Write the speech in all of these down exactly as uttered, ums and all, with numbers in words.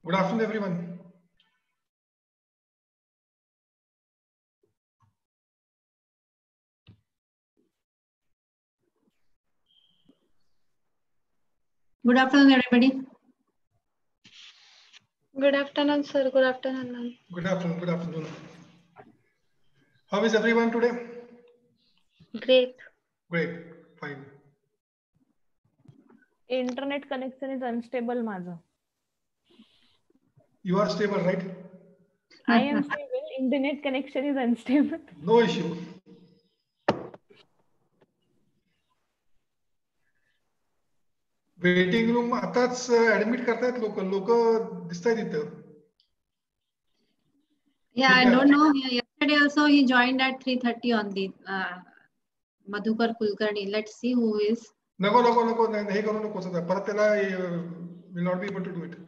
Good afternoon, everyone. Good afternoon, everybody. Good afternoon, sir. Good afternoon, ma'am. Good afternoon. Good afternoon. How is everyone today? Great. Great. Fine. Internet connection is unstable, माझं. You are stable, right? I am stable. Internet connection is unstable. No issue. Waiting room आताच admit करतायत लोक लोक दिसतायत इथं. Yeah, I don't know. Yesterday also he joined at three thirty on the uh, Madhukar Kulkarni. Let's see who is. नको नको नको हे करू नको परत त्याला will not be able to do it.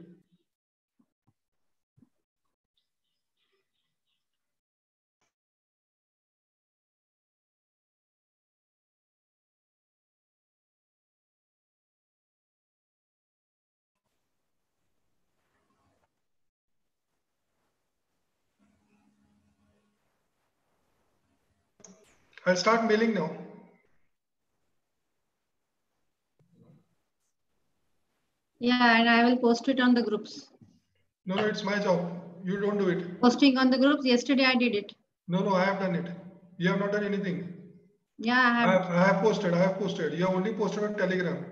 I'll start mailing now. Yeah, and I will post it on the groups. No, no, it's my job. You don't do it. Posting on the groups. Yesterday I did it. No, no, I have done it. You have not done anything. Yeah, I have. I have, I have posted. I have posted. You have only posted on Telegram.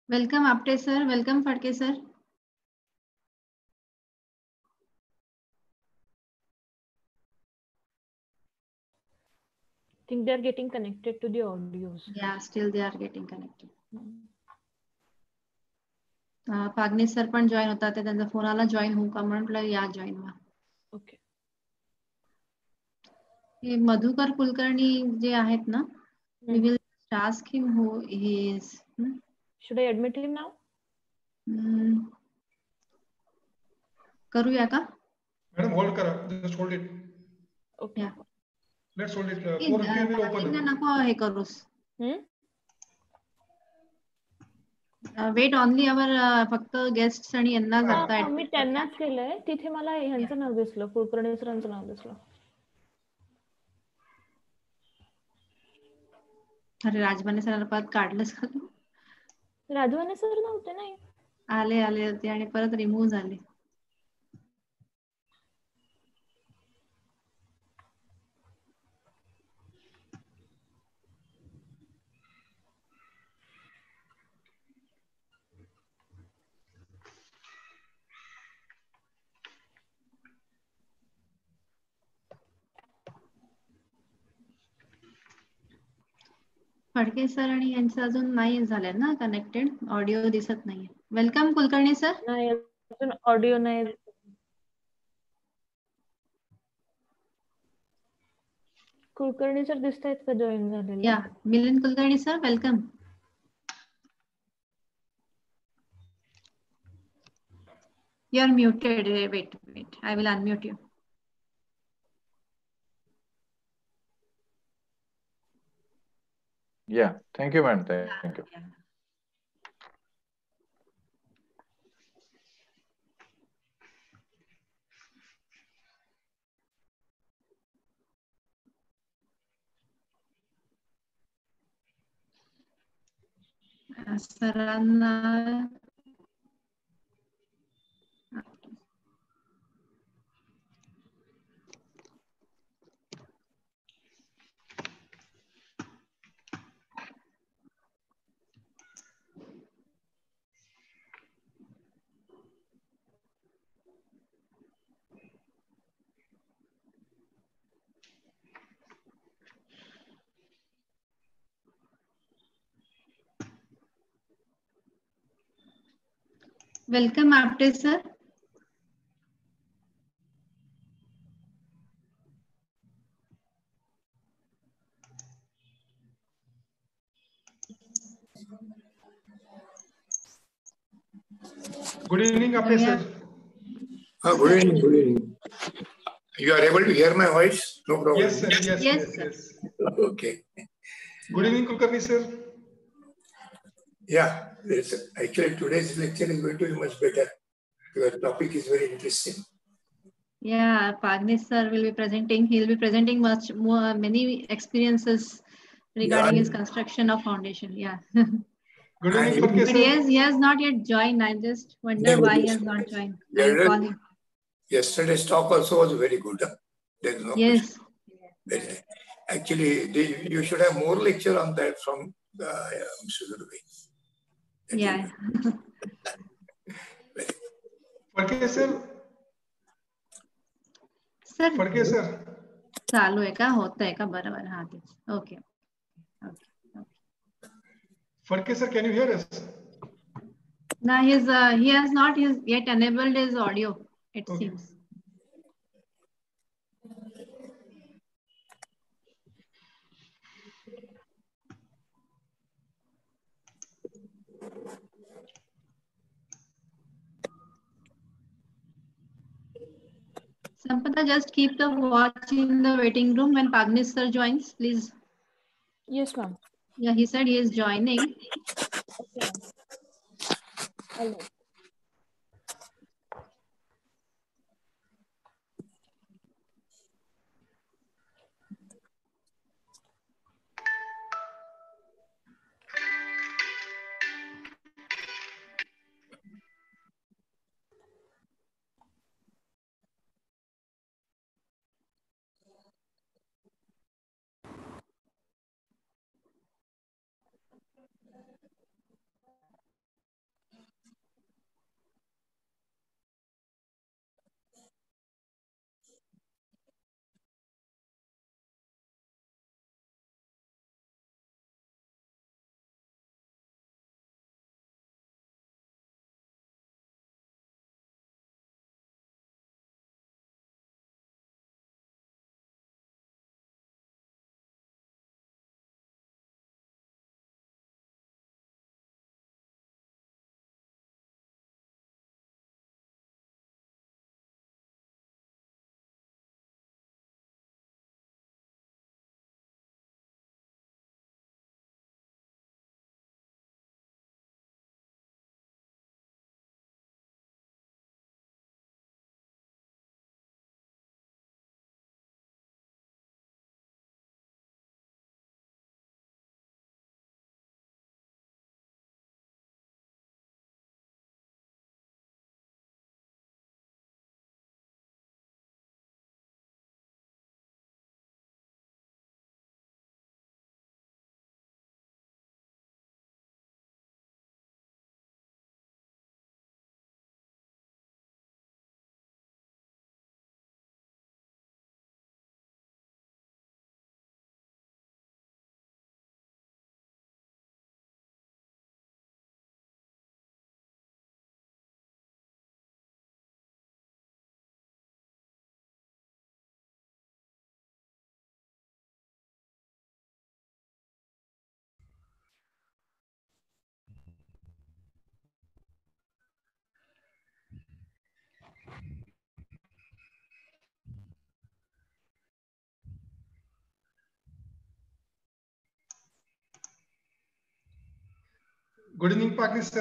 Welcome Apte sir. Welcome Phadke sir. I think they are getting connected to the audios. Yeah, still they are getting connected. Hmm. Pagnis sir पण join होता ते त्यांचा phone आला join होऊ का म्हटलं या join व्हा. Okay. हे मधुकर कुलकर्णी जे आहेत ना, we Hmm. will ask him who he is. Hmm? Should I admit him now? Hmm. करूया का? मॅडम होल्ड करा, just hold it. Okay. Yeah. Let's hold it. Four fifty will Starting ला open. नको हे करूस. Hmm? Wait only our फक्त guest आणि यांना हा, आता हा, मी त्यांनाच केलंय. तिथे मला ह्यांचं नाव दिसलं, कुलकर्णी सरांचं नाव दिसलं. अरे राजमाने सरांना परत काढलंच का तू? राजवाने सर नव्हते नाही. आले आले होते आणि परत रिमूव्ह झाले. फडके सर आणि यांचं अजून नाही झालं ना कनेक्टेड, ऑडिओ दिसत नाहीये. Welcome Kulkarni sir. नाही अजून ऑडिओ नाही. कुलकर्णी सर दिसतायत का जॉईन झालेले? या Milind Kulkarni sir welcome. You are muted. Wait, wait. I will unmute you. Yeah, thank you, ma'am. Thank you. Yeah. Uh, सरांना welcome Apte sir. Good evening आपले sir. Uh, good evening, good evening. You are able to hear my voice? No problem. Yes sir, yes, Yes, yes, sir. yes. Okay. Good evening Kulkarni sir. Yeah, it's, actually today's lecture is going to be much better because the topic is very interesting. Yeah, Pagnis sir will be presenting. He'll be presenting much more, many experiences regarding Yeah. his construction of foundation. Yeah. Good evening And Phadke But sir. yes, he has not yet joined. I just wonder Yeah, why he yes, has not yes. joined. Yeah, I'll right. call him. Yesterday's talk also was very good. Huh? There's no Yes. question. Very- Actually, they, you should have more lecture on that from uh, Mister Durbe. Yeah. Phadke sir. Sir Phadke sir. चालू आहे का, होत आहे का? बरोबर. हा तेच. Okay. Phadke sir, can you hear us? Now his uh, he has not his yet enabled his audio, it Okay. seems. Sampada, just keep the watch in the waiting room when Pagnis sir joins, please. Yes, ma'am. Yeah, he said he is joining. Okay. Hello. Good evening, Pagni sir.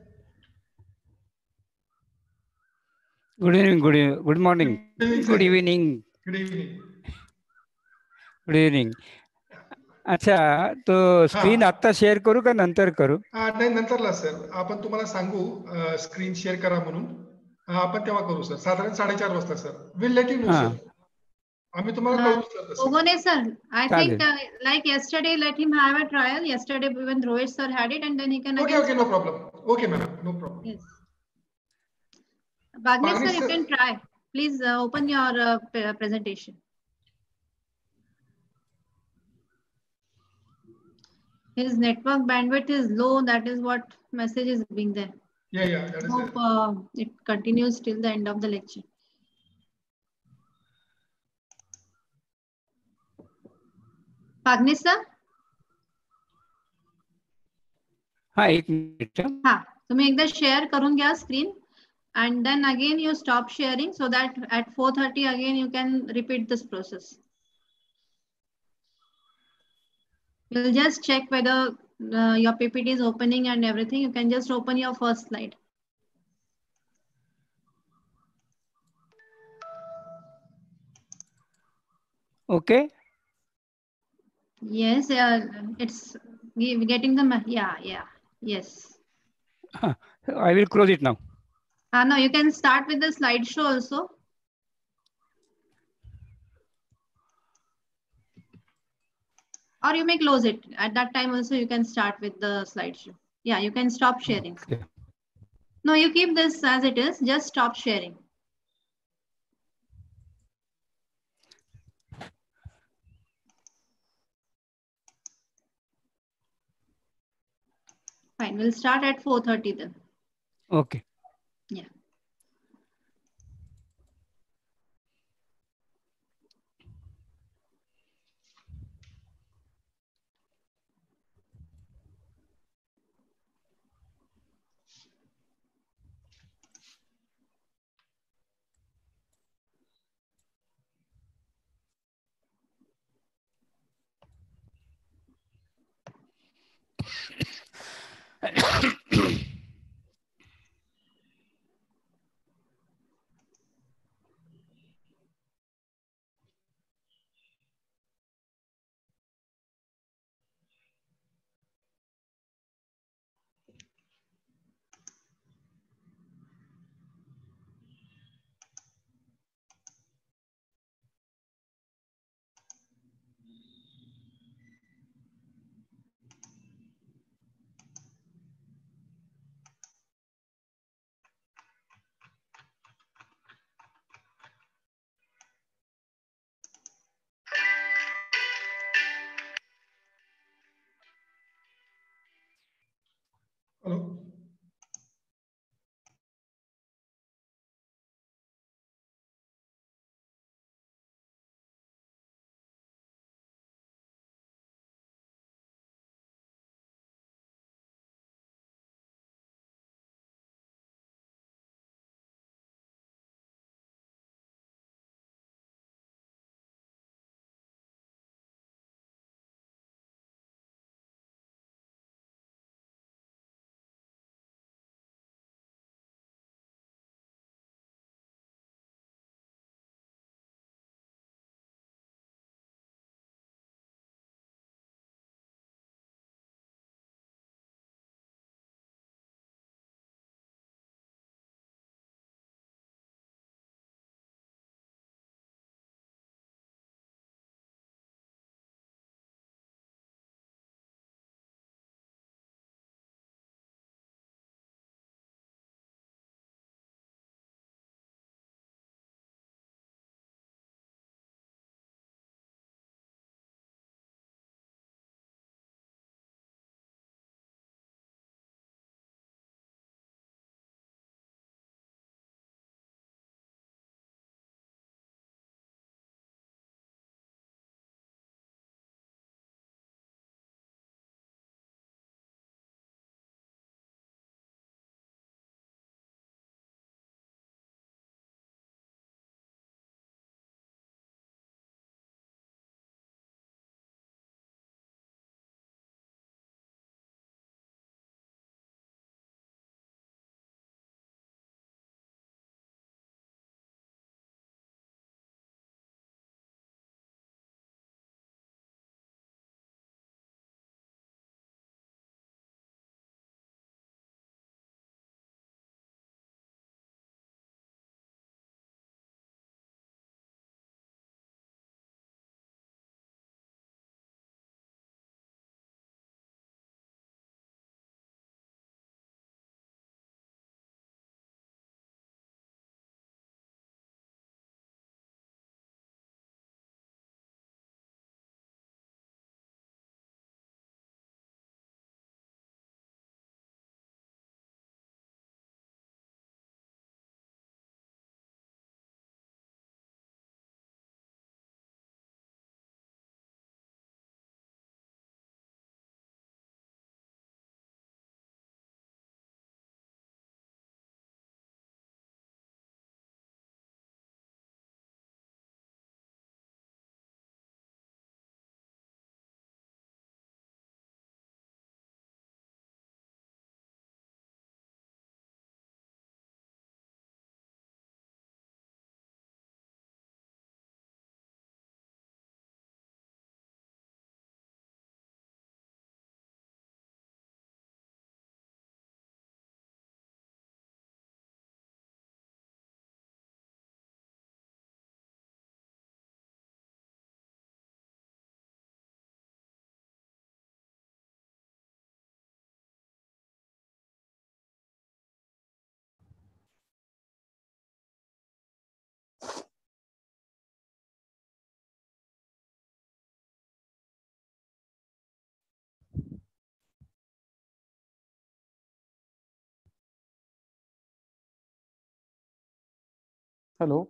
Good evening, good, e- good morning, Good evening, good sir. evening, Good evening. good evening. अच्छा तो screen हा. आता share करू का नंतर करू? हा, नाही नंतरला सर आपण तुम्हाला सांगू स्क्रीन शेअर करा म्हणून हा, आपण तेव्हा करू सर साधारण साडेचार वाजता sir will let you know हा सर आम्ही तुम्हाला Uh, कळवू सर तसं Ogone sir, I think चालेल. uh, like yesterday, let him have a trial. Yesterday, when Rohit sir had it, and then he can okay again. Okay no problem okay madam no problem Yes. Bhagnesh Bhagnesh sir, you sir. can try. Please uh, open your uh, p- presentation. His network bandwidth is low. That is what message is being there. Yeah yeah that is Hope uh, it continues till the end of the lecture. Bhagnesh sir, हा एक minute. हा तुम्ही एकदा share करून घ्या screen, and then again you stop sharing so that at four thirty again you can repeat this process. We'll just check whether uh, your P P T is opening and everything. You can just open your first slide. Okay. Yes, uh, it's ge- getting the, ma- yeah, yeah, yes. I will close it now. Uh, no, you can start with the slideshow also. Or you may close it. At that time also you can start with the slideshow. Yeah, you can stop sharing. Okay. No, you keep this as it is. Just stop sharing. Fine, we'll start at four thirty then. Okay. Yeah. Hello Hello.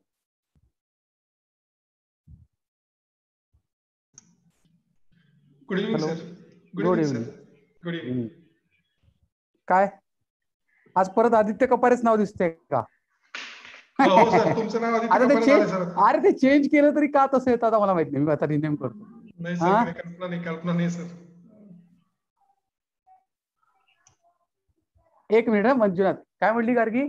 Good evening, Hello. sir. Good, Good evening, evening. sir. Good evening. काय आज परत आदित्य कपारेच नाव दिसतंय का? हो sir, तुमचं नाव आदित्य आता ते कपारे झालंय चेंज सर. अरे ते चेंज केलं तरी का तसं येतं आता मला माहित नाही. मी आता रिनेम करतो. नाही सर, हा? काही कल्पना नाही, कल्पना नाही सर. एक मिनिट हा, मंजुनाथ काय म्हटली गार्गी?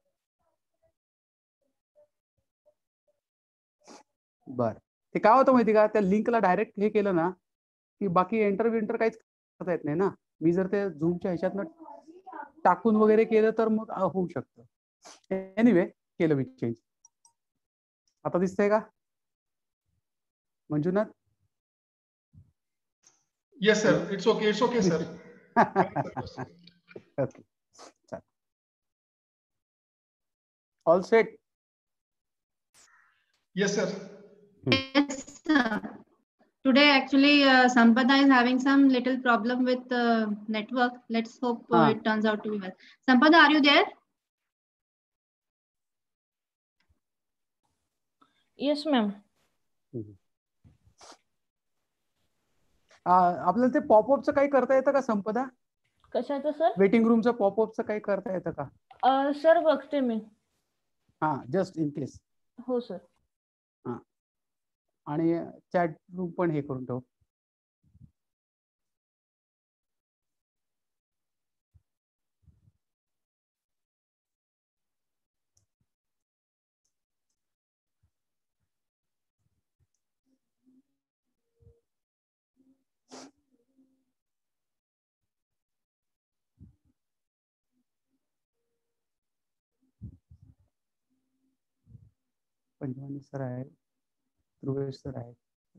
बर, ते काय होतं माहिती का, त्या लिंकला डायरेक्ट हे केलं ना की बाकी एंटर विंटर काहीच करता येत नाही ना. मी जर ते झूमच्या ह्याच्यातनं टाकून वगैरे केलं तर मग होऊ शकतं. एनिवे केलं मी चेंज. आता दिसतंय का Manjunath? Yes sir, it's okay, it's okay sir. Okay, all set. Yes, sir. Yes, sir. Today, actually, uh, Sampada is having some little problem with uh, network. Let's hope uh, Ah. it turns out to be well. Sampada, are you there? Yes, ma'am. आपल्याला ते पॉपअपचं काही करता येतं का संपदा? कशाचं sir? Waiting रूमचं पॉपअपचं काही करता येतं का? सर बघते मी. हा, जस्ट इन केस. हो सर. हा, आणि चॅट रूम पण हे करून ठेव. पंजवानी सर आहे, ध्रुवेश सर आहे,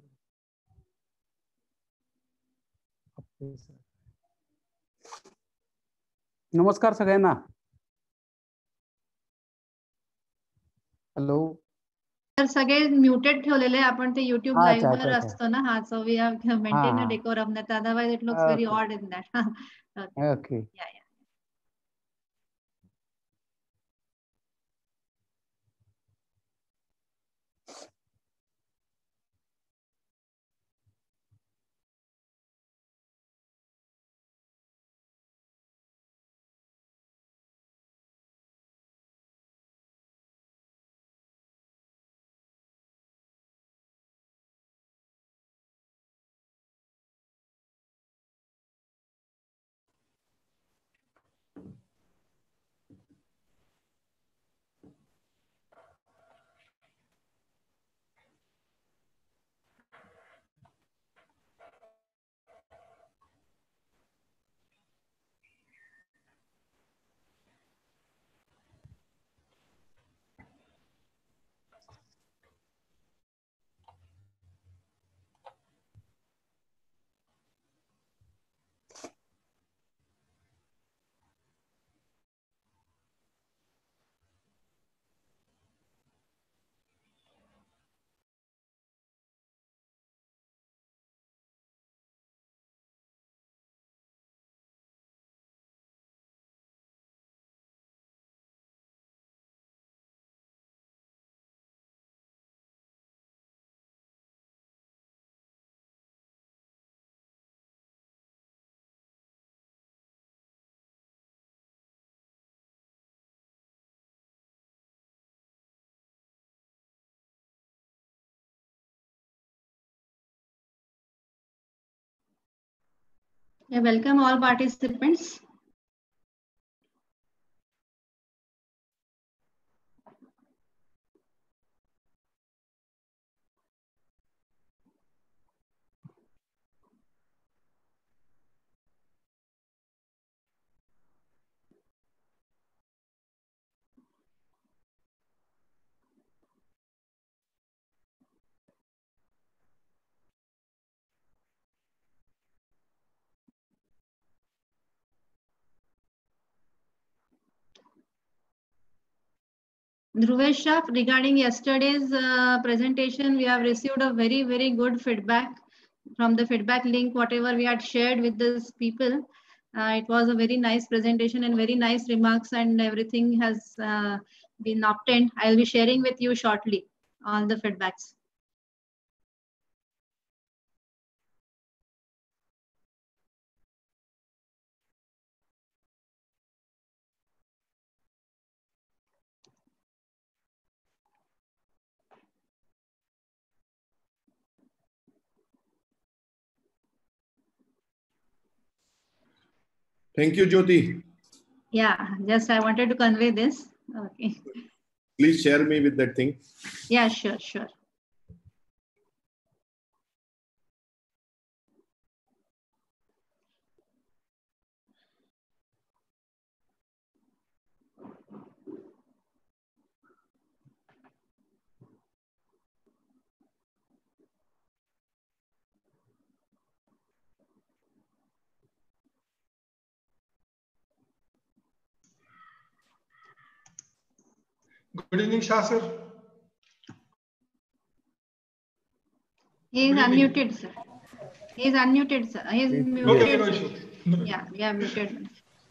नमस्कार सगळ्यांना. हॅलो सर, सगळे म्युटेड ठेवलेले आपण ते YouTube अच्छा, लाईव्ह अच्छा, वर अच्छा. असतो ना. हा, so we have maintain a हा. Decorum that otherwise it looks very Okay. odd in that. Okay. Okay. Yeah, yeah. Yeah, welcome all participants. Dhruvesh Shah, regarding yesterday's uh, presentation, we have received a very, very good feedback from the feedback link, whatever we had shared with these people. Uh, it was a very nice presentation and very nice remarks, and everything has uh, been obtained. I will be sharing with you shortly all the feedbacks. Thank you, Jyoti. Yeah, just I wanted to convey this. Okay. Please share me with that thing. Yeah, sure, sure. Good evening, Shah sir. He is Good evening. unmuted, sir. He is unmuted, sir. He is Yes. muted. Okay, no sir. issue. No issue. Yeah, yeah, muted.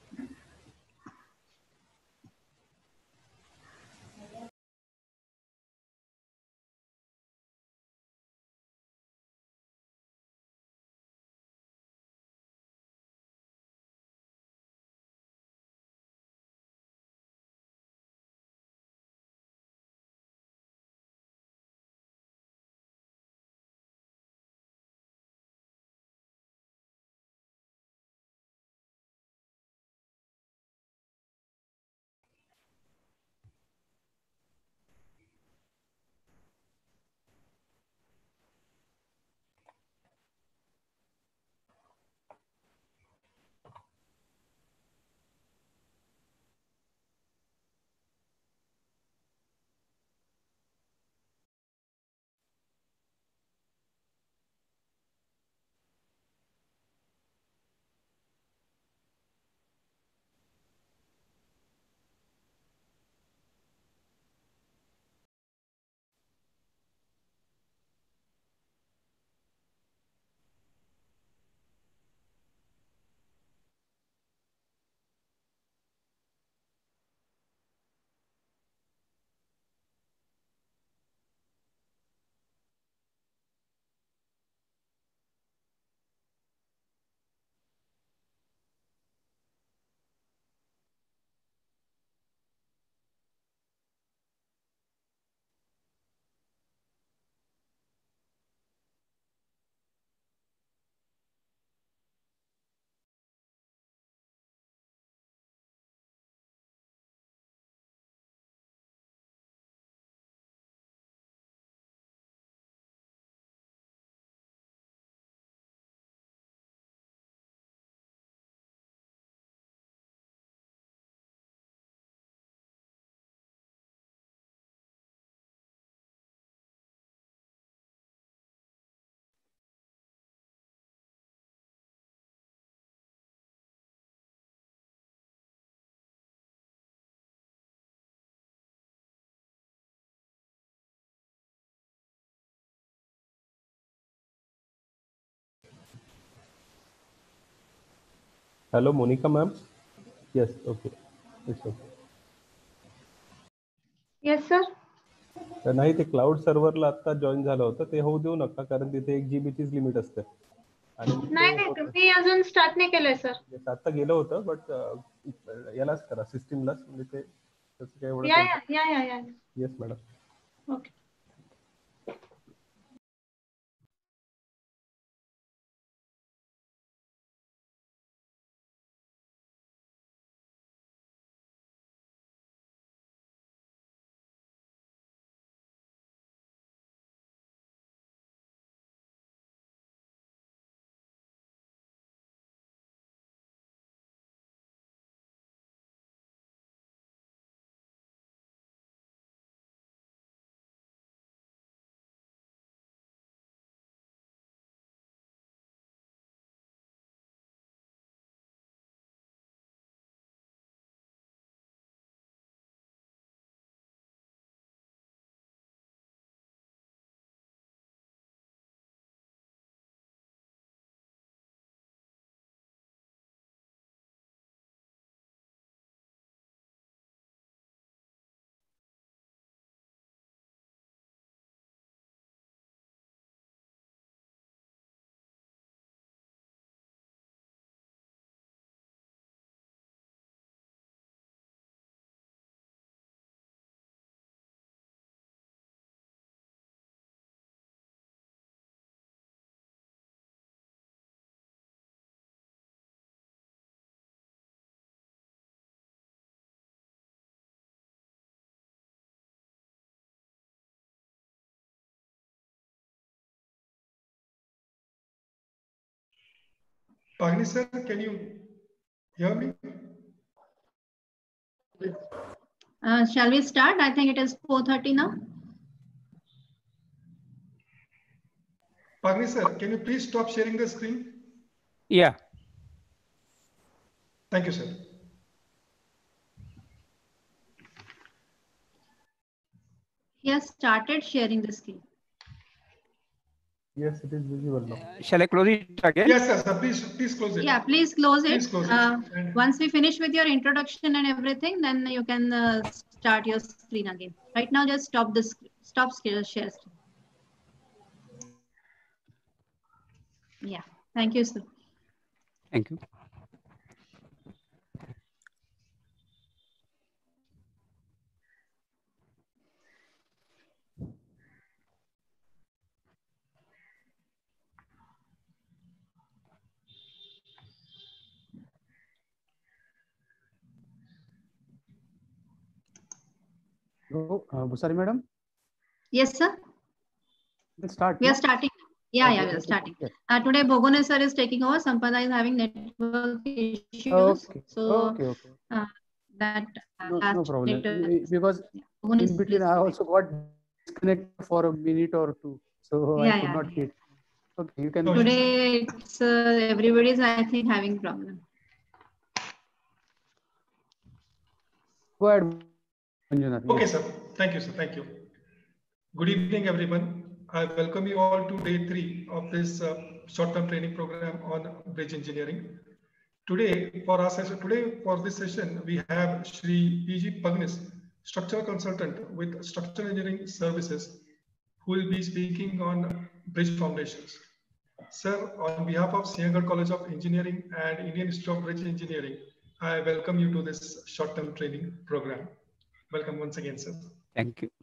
Hello, Monica ma'am. Yes, okay. It's okay. Yes, sir. तर नाही ते cloud सर्व्हरला आता join झालं होतं ते होऊ देऊ नका कारण तिथे एक जीबीचीच लिमिट असते आणि मग नाही ते नाही होतं मी अजून स्टार्ट नाही केलंय सर. म्हणजे आता गेलं होतं बट यालाच करा सिस्टीमलाच म्हणजे ते त्याचं काही एवढं या yeah yeah yeah yeah yes madam. Okay. Pagni sir, can you hear me? Uh, shall we start? I think it is four thirty now. Pagni sir, can you please stop sharing the screen? Yeah. Thank you, sir. He has started sharing the screen. Yes, it is visible now. Shall I close it again? Yes, sir. sir. Please, please close it. Yeah, please close it. Please close it. Uh, And- once we finish with your introduction and everything, then you can uh, start your screen again. Right now, just stop the sc- stop share share screen. Yeah, thank you, sir. Thank you. Go, uh, Busari madam, Yes, sir. let's start. We are no? starting. Yeah, Okay, yeah, we are okay, starting. yes. Uh, today, Bogone sir is taking over. Sampada is having network issues. Okay, So okay, okay. uh, that No, has no problem. to- Eh, Because Bogone in sir between, is- I also got disconnected for a minute or two, so I Yeah, could yeah, not yeah. get. Okay, you can. No, Today, it's uh, everybody's, I think, having problem. Go ahead, Manjunath. Okay, yes. sir. Thank you, sir. Thank you. Good evening, everyone. I welcome you all to day three of this uh, short-term training program on bridge engineering. Today, for our session, today for this session, we have Shri P G Pagnis, structural consultant with Structural Engineering Services, who will be speaking on bridge foundations. Sir, on behalf of Siagarh College of Engineering and Indian Institute of Bridge Engineering, I welcome you to this short-term training program. Welcome once again, sir. Thank you.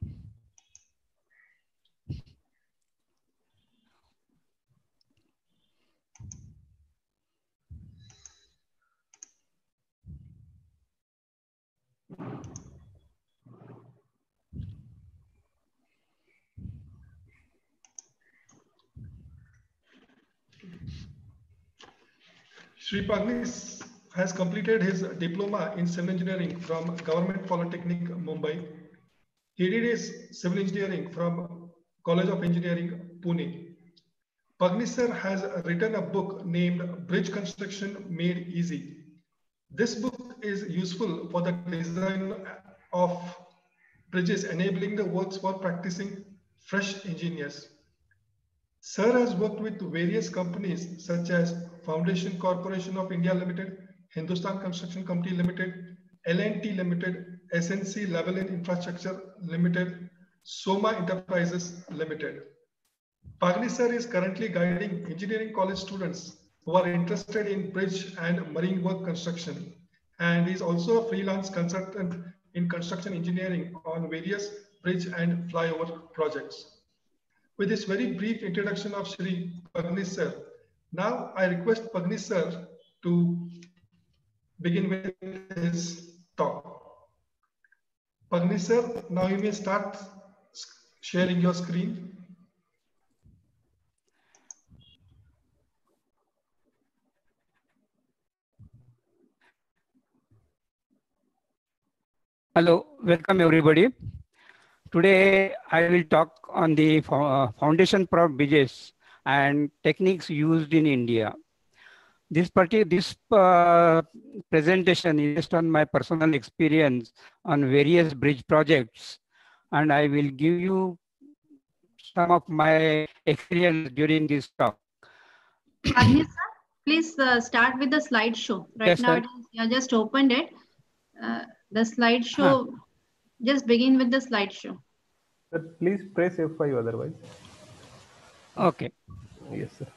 Shri Pagnis has completed his diploma in civil engineering from Government Polytechnic, Mumbai. He did his civil engineering from College of Engineering, Pune. Pagnis sir has written a book named Bridge Construction Made Easy. This book is useful for the design of bridges, enabling the works for practicing fresh engineers. Sir has worked with various companies such as Foundation Corporation of India Limited, Hindustan Construction Company Limited, L and T Limited, S N C Levelin Infrastructure Limited, Soma Enterprises Limited. Pagni sir is currently guiding engineering college students who are interested in bridge and marine work construction, and is also a freelance consultant in construction engineering on various bridge and flyover projects. With this very brief introduction of Shri Pagnis sir, now I request Pagnis sir to begin with his talk. Pagnis sir, now you may start sharing your screen. Hello, welcome everybody. Today I will talk on the fo- uh, foundation for bridges and techniques used in India. This party, this uh, presentation is based on my personal experience on various bridge projects, and I will give you some of my experience during this talk. Agnes, sir, please uh, start with the slideshow. Right Yes, now, sir. it is, you just opened it. Uh, the slideshow, just begin with the slideshow. Sir, please press F five otherwise. Okay. Yes, sir.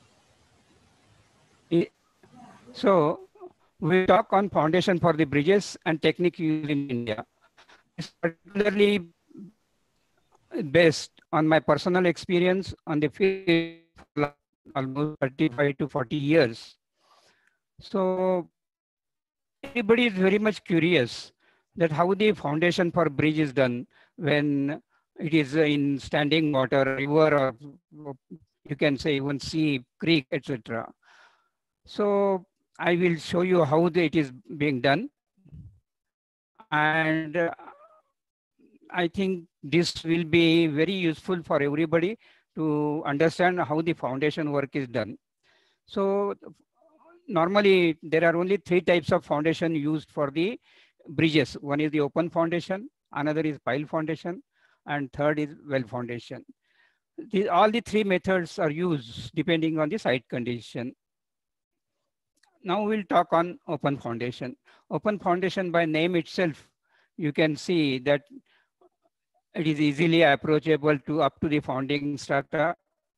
I- So we talk on foundation for the bridges and technique used in India. It's particularly based on my personal experience on the field for almost thirty-five to forty years. So everybody is very much curious that how the foundation for bridge is done when it is in standing water, river, or you can say even sea, creek, et cetera. So I will show you how the, it is being done. And uh, I think this will be very useful for everybody to understand how the foundation work is done. So normally there are only three types of foundation used for the bridges. One is the open foundation, another is pile foundation, and third is well foundation. The, all the three methods are used depending on the site condition. Now we'll talk on open foundation. Open foundation by name itself, you can see that it is easily approachable to up to the founding strata.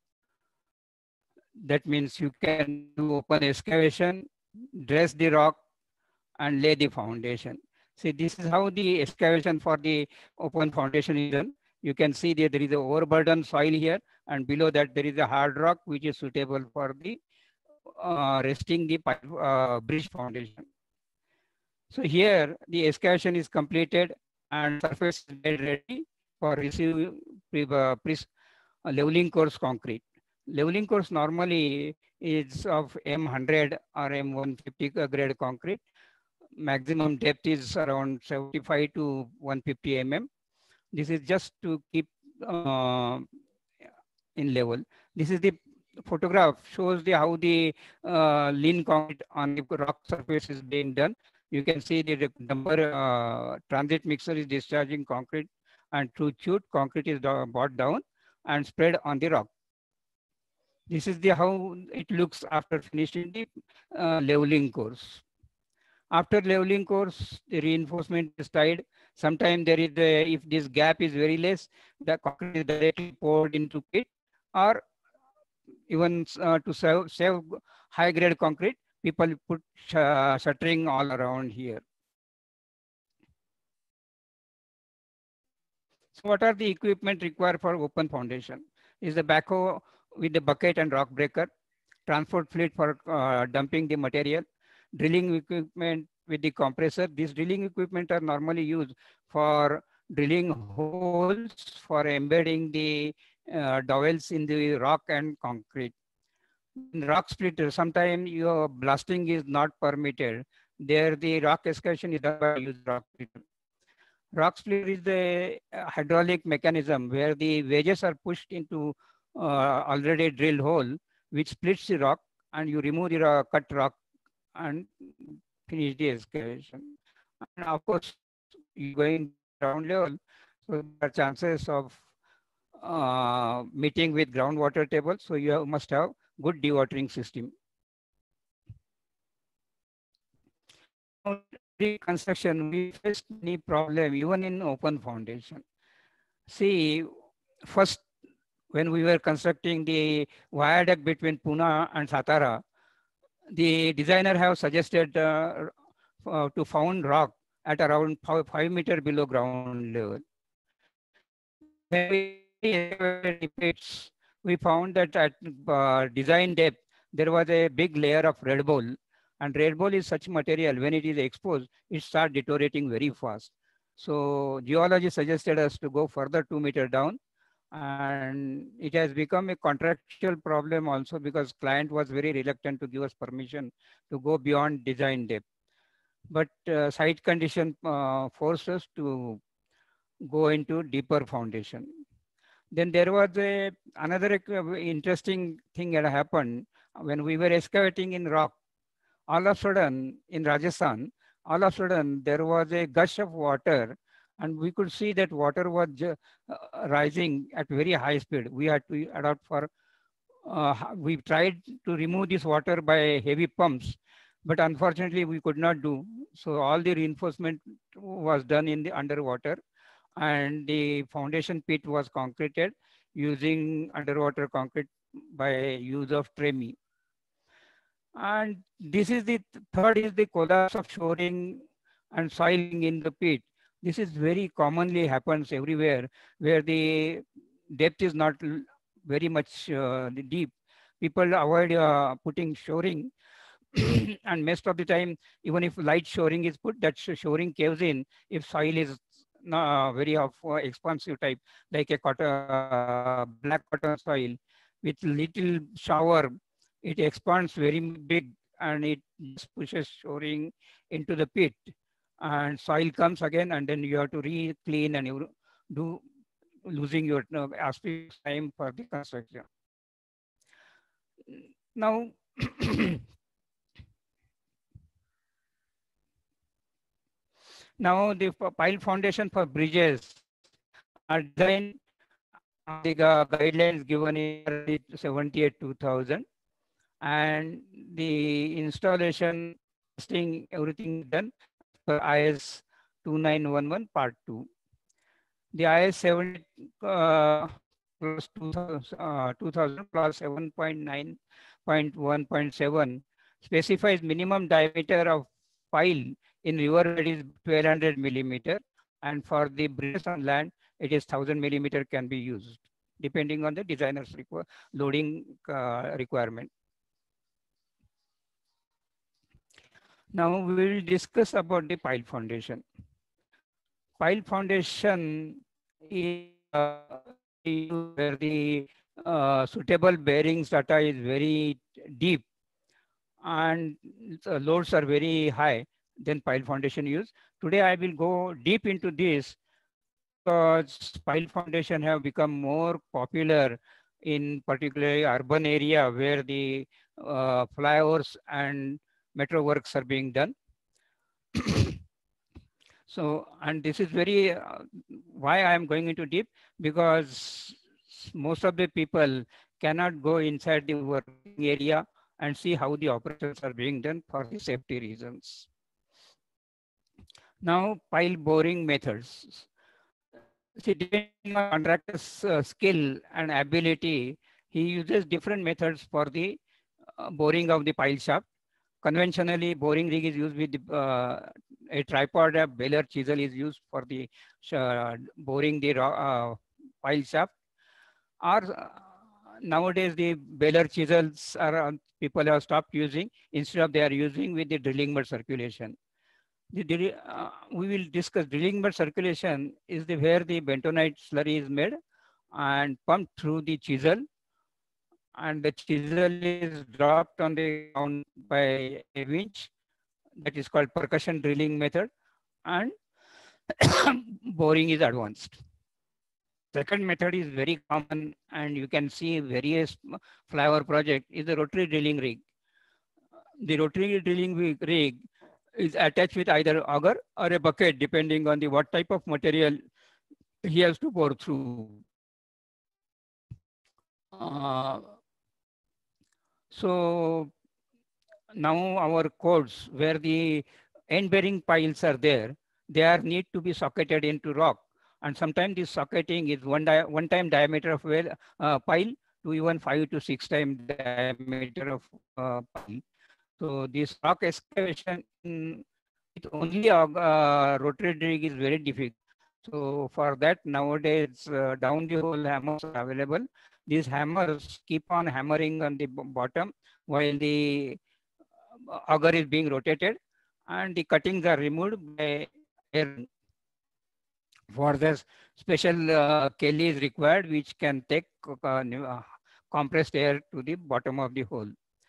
That means you can do open excavation, dress the rock, and lay the foundation. See, this is how the excavation for the open foundation is done. You can see that there is a overburden soil here, and below that there is a hard rock which is suitable for the uh, resting the uh, bridge foundation. So here the excavation is completed and surface is made ready for receiving uh, leveling course concrete. Leveling course normally is of M one hundred or M one fifty grade concrete. Maximum depth is around seventy-five to one fifty millimeters. This is just to keep uh, in level. This is the photograph, shows the how the uh, lean concrete on the rock surface is being done. You can see the number uh, transit mixer is discharging concrete, and through chute concrete is brought down and spread on the rock. This is the how it looks after finishing the uh, leveling course. After leveling course, the reinforcement is tied. Sometimes there is a, if this gap is very less, the concrete is directly poured into pit, or even uh, to save, save high grade concrete, people put sh shuttering all around here. So what are the equipment required for open foundation? Is the backhoe with the bucket and rock breaker, transport fleet for uh, dumping the material, drilling equipment with the compressor. These drilling equipment are normally used for drilling holes for embedding the uh, dowels in the rock and concrete. In rock splitter, sometimes your blasting is not permitted. There the rock excavation is done by use rock splitter. Rock splitter is the hydraulic mechanism where the wedges are pushed into uh, already drilled hole, which splits the rock, and you remove the uh, cut rock and finish the excavation. And of course, you're going ground level, so there are chances of uh, meeting with groundwater table. So you have, must have good dewatering system. Reconstruction, we faced many problem even in open foundation. See, first when we were constructing the viaduct between Pune and Satara, the designer have suggested uh, uh, to found rock at around five, five meter below ground level. When we found that at uh, design depth, there was a big layer of red ball, and red ball is such material, when it is exposed, it starts deteriorating very fast. So geology suggested us to go further two meter down, and it has become a contractual problem also because client was very reluctant to give us permission to go beyond design depth. But uh, site condition uh, forced us to go into deeper foundation. Then there was a, another interesting thing that happened when we were excavating in rock. All of a sudden in Rajasthan, all of a sudden there was a gush of water, and we could see that water was uh, rising at very high speed. We had to adopt for, uh, we tried to remove this water by heavy pumps, but unfortunately we could not do. So all the reinforcement was done in the underwater, and the foundation pit was concreted using underwater concrete by use of tremie. And this is the third is the collapse of shoring and soiling in the pit. This is very commonly happens everywhere where the depth is not very much uh, deep. People avoid uh, putting shoring, and most of the time, even if light shoring is put, that shoring caves in if soil is not very of uh, expansive type, like a cotton, uh, black cotton soil with little shower, it expands very big and it just pushes shoring into the pit, and soil comes again, and then you have to re-clean and you do losing your uh, aspect time for the construction. Now, now the pile foundation for bridges are designed on the gu- guidelines given in seventy-eight two thousand, and the installation, testing, everything done for I S two nine one one part two. The I S seven uh, plus two thousand, uh, two thousand plus seven point nine point one point seven specifies minimum diameter of pile in river bed is twelve hundred millimeter, and for the bridges on land it is one thousand millimeter can be used depending on the designer's requ loading uh, requirement. Now we will discuss about the pile foundation. Pile foundation is uh, where the uh, suitable bearings data is very deep and the loads are very high, then pile foundation use. Today I will go deep into this because pile foundation have become more popular in particularly urban area where the uh, flyovers and metro works are being done. So, and this is very, uh, why I am going into deep, because most of the people cannot go inside the working area and see how the operations are being done for the safety reasons. Now, pile boring methods. See, depending on contractor's uh, skill and ability, he uses different methods for the uh, boring of the pile shaft. Conventionally, boring rig is used with uh, a tripod. A baler chisel is used for the uh, boring the uh, pile shaft. Or uh, nowadays, the baler chisels are uh, people have stopped using. Instead of they are using with the drilling mud circulation. The, uh, we will discuss drilling mud circulation is the where the bentonite slurry is made and pumped through the chisel, and the chisel is dropped on the ground by a winch. That is called percussion drilling method, and boring is advanced. Second method is very common, and you can see various flyover project is the rotary drilling rig. The rotary drilling rig is attached with either auger or a bucket, depending on the what type of material he has to bore through. Uh, so now our codes where the end bearing piles are there, they are need to be socketed into rock, and sometimes this socketing is one di one time diameter of well uh, pile to even five to six time diameter of uh, pile. So this rock excavation with only a uh, rotary rig is very difficult. So for that nowadays uh, down the hole hammers are available. These hammers keep on hammering on the bottom while the auger is being rotated, and the cuttings are removed by air. For this special uh, Kelly is required, which can take uh, compressed air to the bottom of the hole.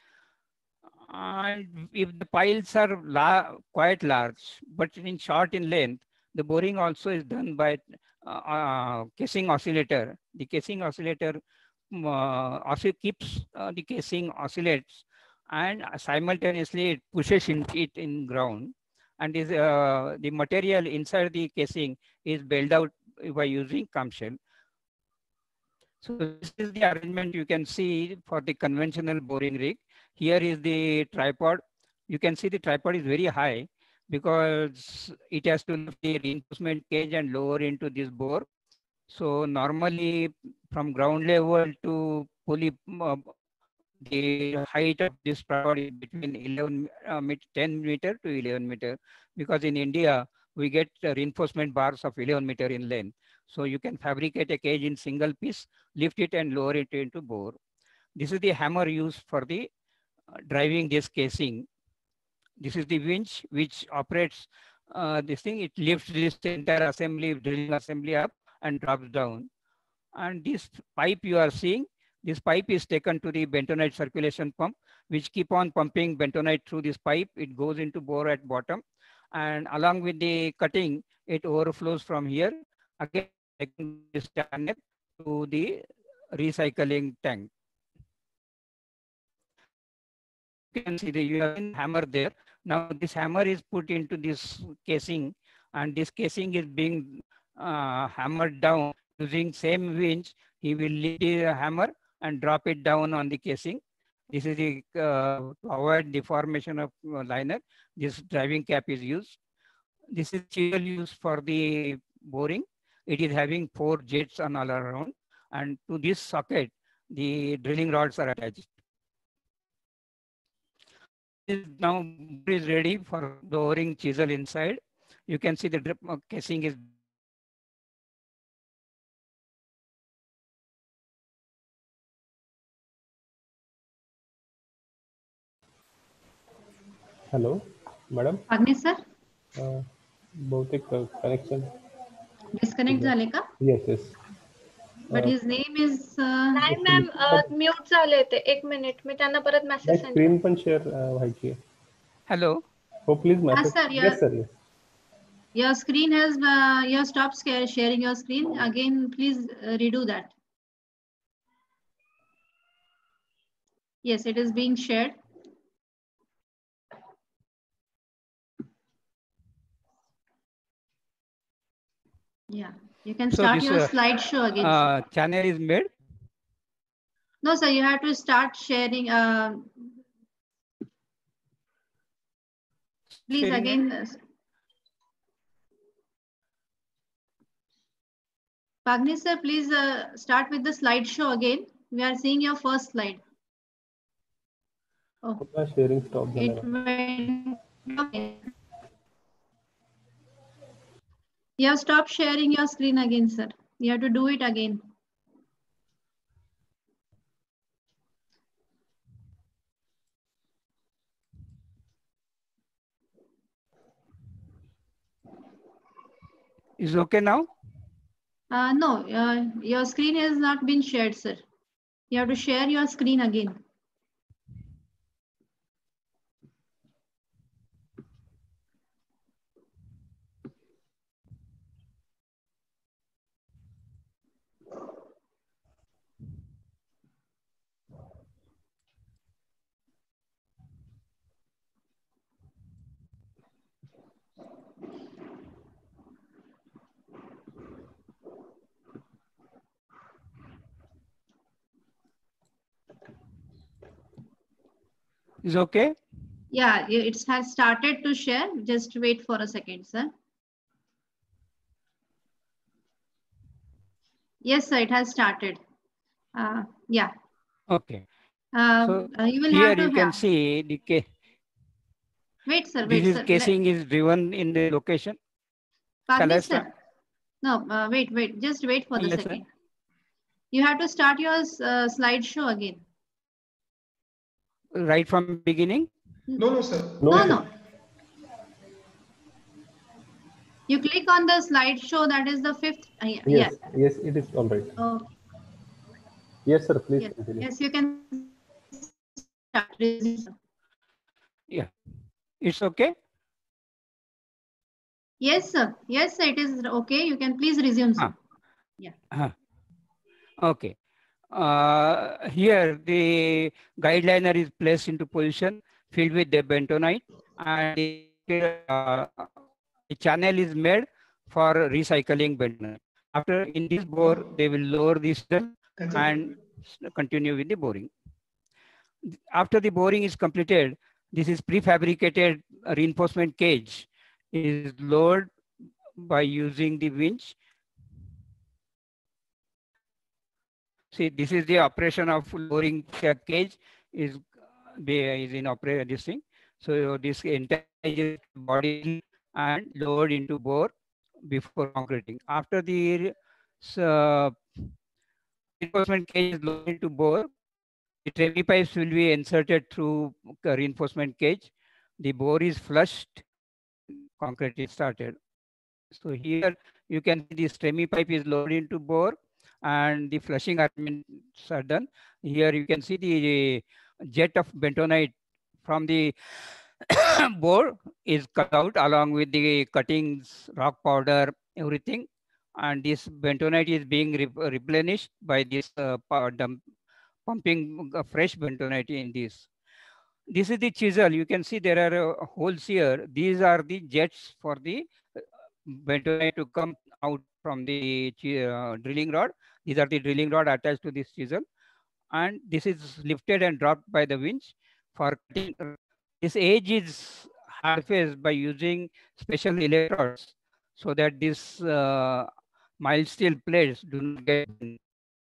And if the piles are la quite large, but in short in length, the boring also is done by uh, uh, casing oscillator. The casing oscillator uh, also keeps uh, the casing oscillates, and simultaneously it pushes in, it in ground, and is uh, the material inside the casing is bailed out by using clamshell. So this is the arrangement you can see for the conventional boring rig. Here is the tripod. You can see the tripod is very high because it has to lift the reinforcement cage and lower into this bore. So normally from ground level to pulley, uh, the height of this tripod is between eleven, uh, ten meter to eleven meter, because in India we get uh, reinforcement bars of eleven meter in length. So you can fabricate a cage in single piece, lift it and lower it into bore. This is the hammer used for the uh, driving this casing. This is the winch which operates uh, this thing. It lifts this entire assembly, drilling assembly up and drops down. And this pipe you are seeing, This pipe is taken to the bentonite circulation pump, which keep on pumping bentonite through this pipe. It goes into bore at bottom, and along with the cutting, it overflows from here. Again, taking this channel to the recycling tank. You can see the you have a hammer there. Now this hammer is put into this casing, and this casing is being uh, hammered down using same winch. He will lift the hammer and drop it down on the casing. This is the uh, to avoid deformation of uh, liner. This driving cap is used. This is chisel used for the boring. It is having four jets on all around, and to this socket, the drilling rods are attached. This now is ready for the boring chisel inside. You can see the drip uh, casing is. Hello, madam. Agni sir, Uh, बहुतेक connection. disconnect झाले का? Yes, yes. But his name is. Uh, नाही ma'am mute झाले ते एक मिनिट मी त्यांना परत मेसेज सेंड स्क्रीन पण शेअर व्हायची आहे. Hello. हो please Ah, message. sir, your, Yes, sir. Yes. your screen has, uh, you have stopped sca- sharing your screen. Again, please uh, redo that. Yes, it is being shared. Yeah, you can So start this, your uh, slideshow again. sir. Uh, channel is made. No, sir, you have to start sharing. Uh, please Sharing again. uh, Pagni sir, please uh, start with the slideshow again. We are seeing your first slide. Oh, पुन्हा sharing stop it झालं. went. Okay. You have stopped sharing your screen again, sir. You have to do it again. Is okay now? Uh, no, uh, your screen has not been shared, sir. You have to share your screen again. Is okay? Yeah, it has started to share. Just wait for a second, sir. Yes, sir, it has started. Uh, yeah. Okay. Uh, So uh, you will here have to you can have. see the ca Wait, sir. this Wait, is sir. casing is driven in the location. Shall I Pagni, start? sir. No, uh, wait, wait. Just wait for the Yes, sir. second. You have to start your uh, slideshow again. Right from beginning? No, no, sir. No, No, sir. no. You click on the slideshow. That is the fifth. Uh, yeah. Yes, yes, it is all right. Yeah. Oh, Yes, sir. Please yes. continue. Yes, you can start. Resume, sir. Yeah. It's okay? Yes, sir. Yes, sir. It is okay. You can please resume, sir. Ah. Yeah. Uh, okay. Uh, here the guide liner is placed into position, filled with the bentonite, and the, uh, the channel is made for recycling bentonite. After in this bore, they will lower this and continue with the boring. After the boring is completed, this is prefabricated reinforcement cage is lowered by using the winch. See, this is the operation of lowering cage is, is in operation this thing. So this entire body and lowered into bore before concreting. After the uh, reinforcement cage is lowered into bore, the tremie pipes will be inserted through reinforcement cage. The bore is flushed, concrete is started. So here you can see this tremie pipe is lowered into bore, and the flushing arrangements are done. Here you can see the jet of bentonite from the bore is cut out along with the cuttings, rock powder, everything. And this bentonite is being re replenished by this uh, dump, pumping uh, fresh bentonite in this. This is the chisel. You can see there are uh, holes here. These are the jets for the bentonite to come out from the uh, drilling rod. These are the drilling rod attached to this chisel. And this is lifted and dropped by the winch for cutting. This edge is hard faced by using special electrodes so that this uh, mild steel plates do not get bent.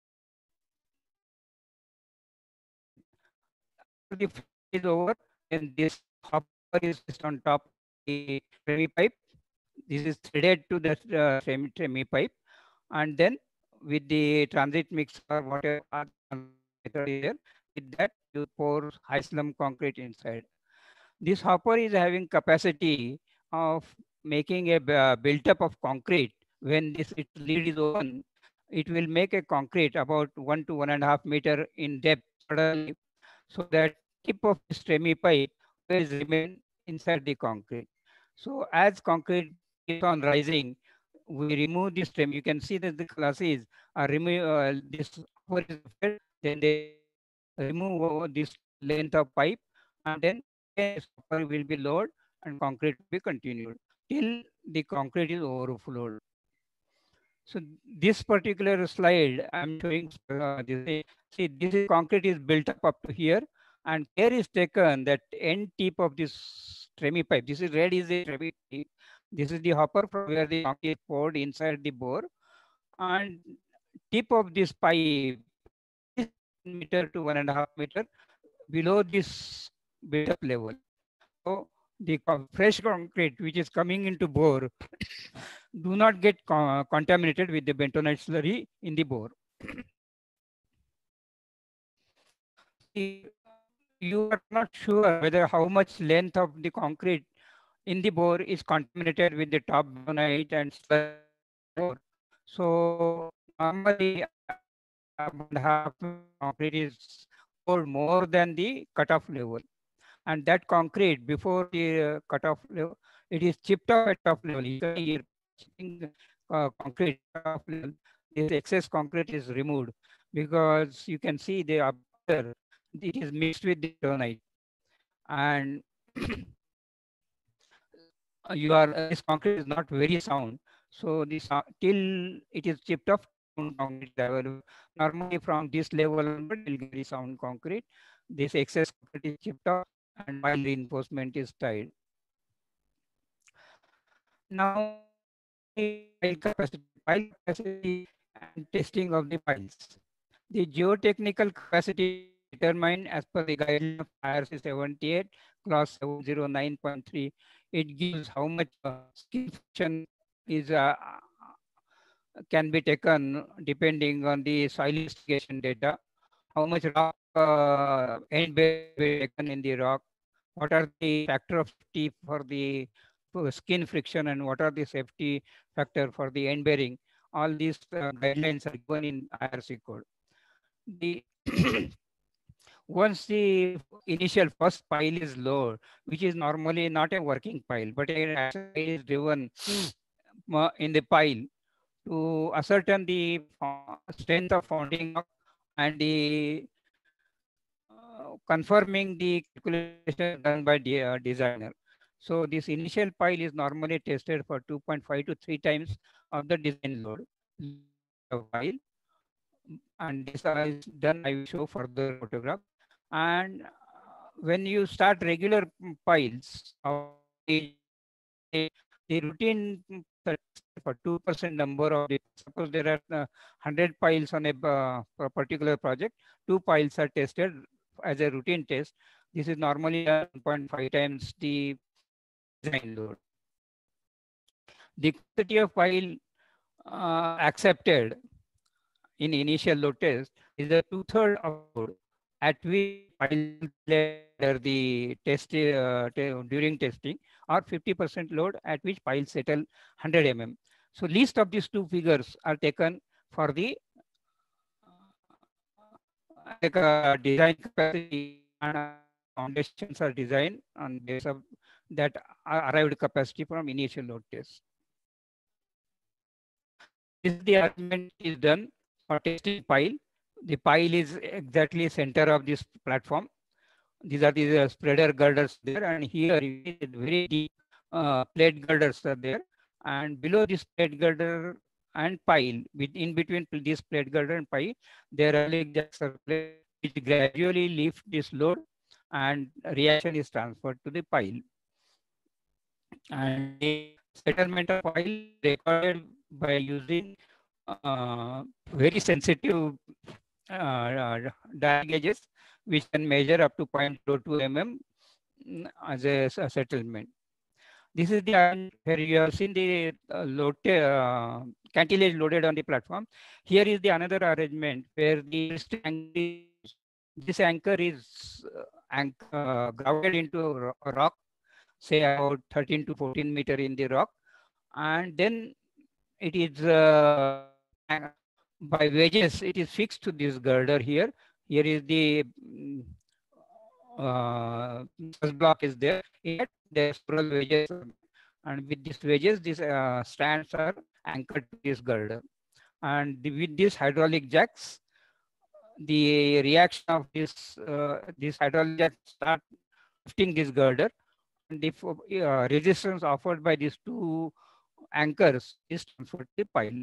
The is over, and this hopper is placed on top of the tremie pipe. This is threaded to the uh, tremie, tremie pipe, and then with the transit mix or whatever method is there, with that you pour high slum concrete inside. This hopper is having capacity of making a uh, built-up of concrete. When this its lid is open, it will make a concrete about one to one and a half meter in depth, so that tip of this tremie pipe will remain inside the concrete. So as concrete keeps on rising, we remove this tremie. You can see that the classes are remove uh, this hopper is fed, then they remove this length of pipe, and then this hopper will be lowered and concrete will be continued till the concrete is overflowed. So this particular slide I'm showing uh, this. See, this is concrete is built up up to here, and care is taken that end tip of this tremie pipe. This is red is the tremie tip. This is the hopper from where the concrete is poured inside the bore, and tip of this pipe is meter to one and a half meter below this built up level. So the fresh concrete which is coming into bore do not get co contaminated with the bentonite slurry in the bore. You are not sure whether how much length of the concrete in the bore is contaminated with the top bentonite and slurry. So normally half concrete is poured more than the cutoff level. And that concrete before the uh, cutoff level, it is chipped off at top level. You can hear chipping uh, concrete off level. This excess concrete is removed because you can see the after it is mixed with the bentonite, and you are uh, this concrete is not very sound. So this uh, till it is chipped off concrete level. Normally from this level onward, it will get sound concrete. This excess concrete is chipped off, and pile reinforcement is tied. Now, pile capacity, pile capacity and testing of the piles. The geotechnical capacity determined as per the guideline of I R C seventy-eight, clause seven oh nine point three. It gives how much uh, skin friction is uh, can be taken depending on the soil investigation data, how much rock uh, end be taken in the rock, what are the factor of safety for the for skin friction, and what are the safety factor for the end bearing. All these uh, guidelines are given in I R C code. The once the initial first pile is low, which is normally not a working pile, but an action is driven in the pile to ascertain the strength of founding and the uh, confirming the calculation done by the uh, designer. So this initial pile is normally tested for two point five to three times of the design load pile. And this is done, I will show further photograph. And when you start regular piles, the, the routine for two percent number of the, suppose there are uh, one hundred piles on a uh, particular project, two piles are tested as a routine test. This is normally one point five times the design load. The quantity of pile uh, accepted in initial load test is a two-third of load at which pile the test uh, during testing, or fifty percent load at which piles settle one hundred millimeters. So least of these two figures are taken for the like a design capacity and foundations are designed on base of that arrived capacity from initial load test. This is the arrangement is done for testing pile. The pile is exactly center of this platform. These are the uh, spreader girders there, and here very deep uh, plate girders are there, and below this plate girder and pile, with in between this plate girder and pile, there are like jacks are placed which gradually lift this load, and reaction is transferred to the pile. And the settlement of pile recorded by using uh, very sensitive uh, uh, dial gauges, which can measure up to zero point zero two millimeters as a, a settlement. This is the where you have seen the uh, load uh, cantilage loaded on the platform. Here is the another arrangement where the this anchor is uh, anchor, uh, grounded into a rock, say about thirteen to fourteen meter in the rock, and then it is uh, by wedges, it is fixed to this girder here. Here is the uh, block is there. Yet there are several wedges, and with these wedges, these uh, strands are anchored to this girder. And the, with these hydraulic jacks, the reaction of this uh, this hydraulic jacks start lifting this girder, and the uh, resistance offered by these two anchors is transferred to the pile.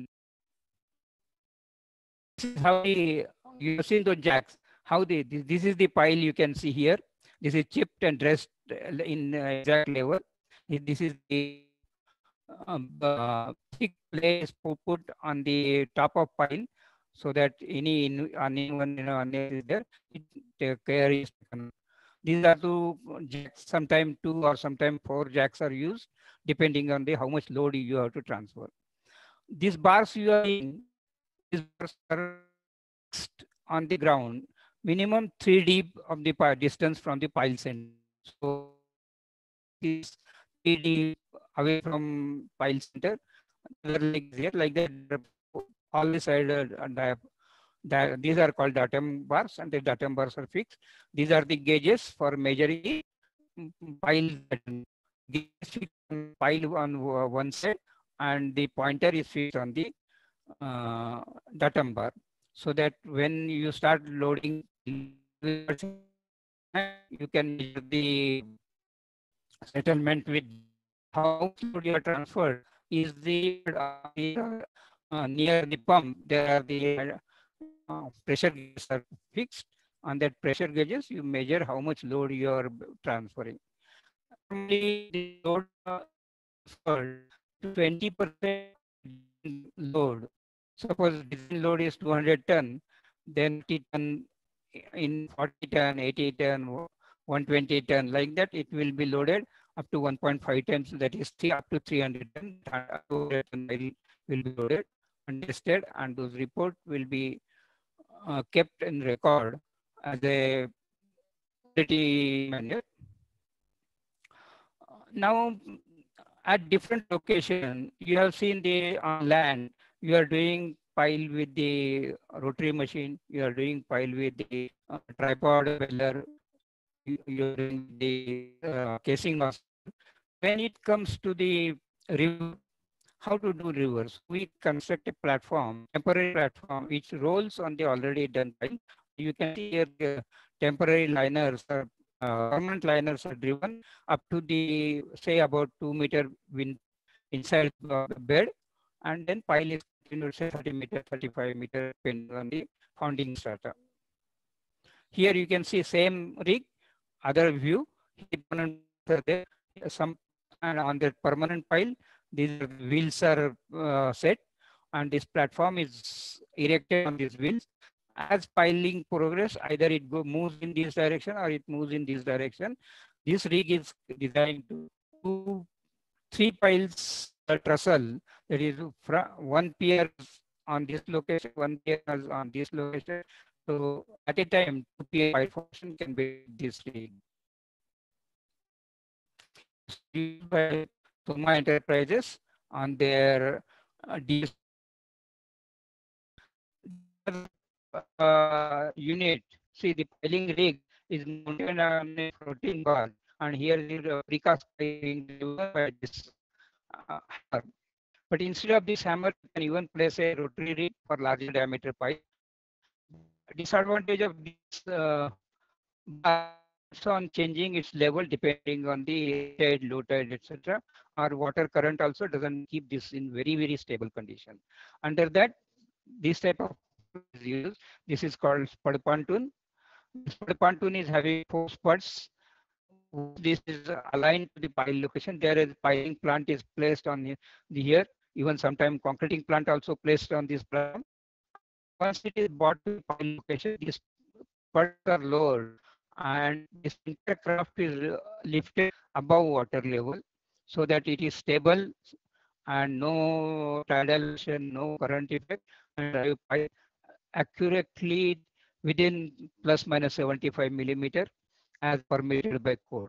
This is how the, you have seen those jacks, how they, this, this is the pile you can see here. This is chipped and dressed in uh, exact level. This is the um, uh, thick place put on the top of pile, so that any uneven, you know, is there, it, uh, care is taken. These are two jacks, sometimes two or sometimes four jacks are used, depending on the how much load you have to transfer. These bars you are in, these bars are fixed on the ground, minimum three deep of the distance from the pile center. So is three deep away from pile center. Like there, like that, all the side uh, that these are called datum bars, and the datum bars are fixed. These are the gauges for measuring pile. Pile on one side, and the pointer is fixed on the uh, datum bar, so that when you start loading, you can measure the settlement with how much you are transferred. Is the uh, near the pump, there are the uh, pressure gauges are fixed. On that pressure gauges, you measure how much load you are transferring. Normally, the load uh, twenty percent load. Suppose design load is two hundred ton, then fifty ton in forty ton, eighty ton, one hundred twenty ton, like that, it will be loaded up to one point five times, that is three, up to three hundred ton, will, will be loaded and tested, and those reports will be uh, kept in record as a quality manual. Now, at different location, you have seen the on land, you are doing pile with the rotary machine, you are doing pile with the uh, tripod baler, you are doing the uh, casing master. When it comes to the river, how to do rivers? We construct a platform, temporary platform, which rolls on the already done pile. You can see here the temporary liners are uh, permanent liners are driven up to the, say, about two meter wind inside the bed, and then pile is continued, say, thirty meter, thirty-five meter, depending on the founding strata. Here you can see same rig, other view, there, some, and on the permanent pile, these wheels are uh, set, and this platform is erected on these wheels. As piling progress, either it go, moves in this direction or it moves in this direction. This rig is designed to do three piles a trussle, that is one pier on this location, one pier on this location. So at a time, two pier pile formation can be this rig. Used by Soma Enterprises on their uh, uh, unit, see the piling rig is mounted on a floating bar, and here the precast being delivered by this uh, hammer. But instead of this hammer, you can even place a rotary rig for larger diameter pipe. Disadvantage of this uh, bar on changing its level depending on the tide, low tide, et cetera. Or water current also doesn't keep this in very, very stable condition. Under that, this type of is used. This is called spud pontoon. This spud pontoon is having four spuds. This is aligned to the pile location. There is piling plant is placed on the here. Even sometimes concreting plant also placed on this plant. Once it is brought to the pile location, these spuds are lowered, and this entire craft is lifted above water level so that it is stable and no tidal action, no current effect, and drive pipe accurately within plus minus seventy-five millimeter as permitted by code.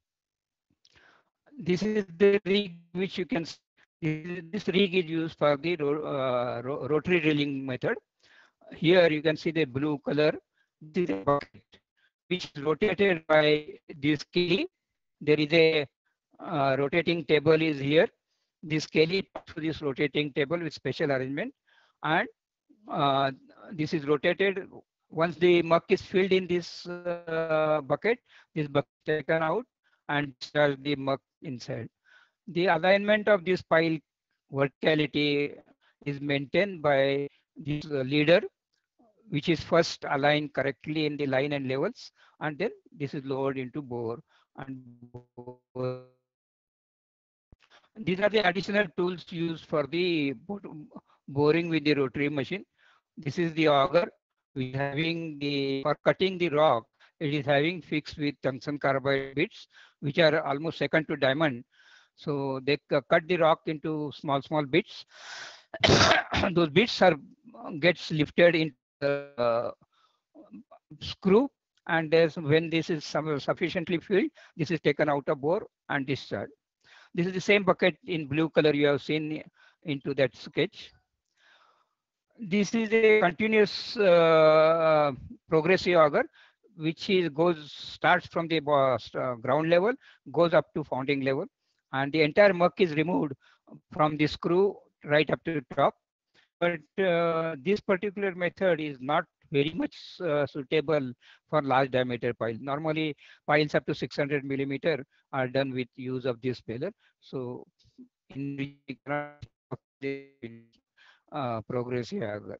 This is the rig which you can see. This rig is used for the uh, rotary drilling method. Here you can see the blue color. This is a bucket which is rotated by this key. There is a uh, rotating table is here. This Kelly to this rotating table with special arrangement, and uh, this is rotated. Once the muck is filled in this uh, bucket, this bucket is taken out and discharge the muck inside. The alignment of this pile verticality is maintained by this uh, leader, which is first aligned correctly in the line and levels, and then this is lowered into bore. And bore. These are the additional tools used for the boring with the rotary machine. This is the auger, which is having the, for cutting the rock, it is having fixed with tungsten carbide bits, which are almost second to diamond. So they cut the rock into small, small bits. Those bits are gets lifted into the uh, screw, and there's, when this is sufficiently filled, this is taken out of bore and discharged. This is the same bucket in blue color you have seen into that sketch. This is a continuous uh, progressive auger, which is goes starts from the uh, ground level, goes up to founding level, and the entire muck is removed from the screw right up to the top. But uh, this particular method is not very much uh, suitable for large diameter piles. Normally, piles up to six hundred millimeter are done with use of this baler. So, in uh, progressive auger.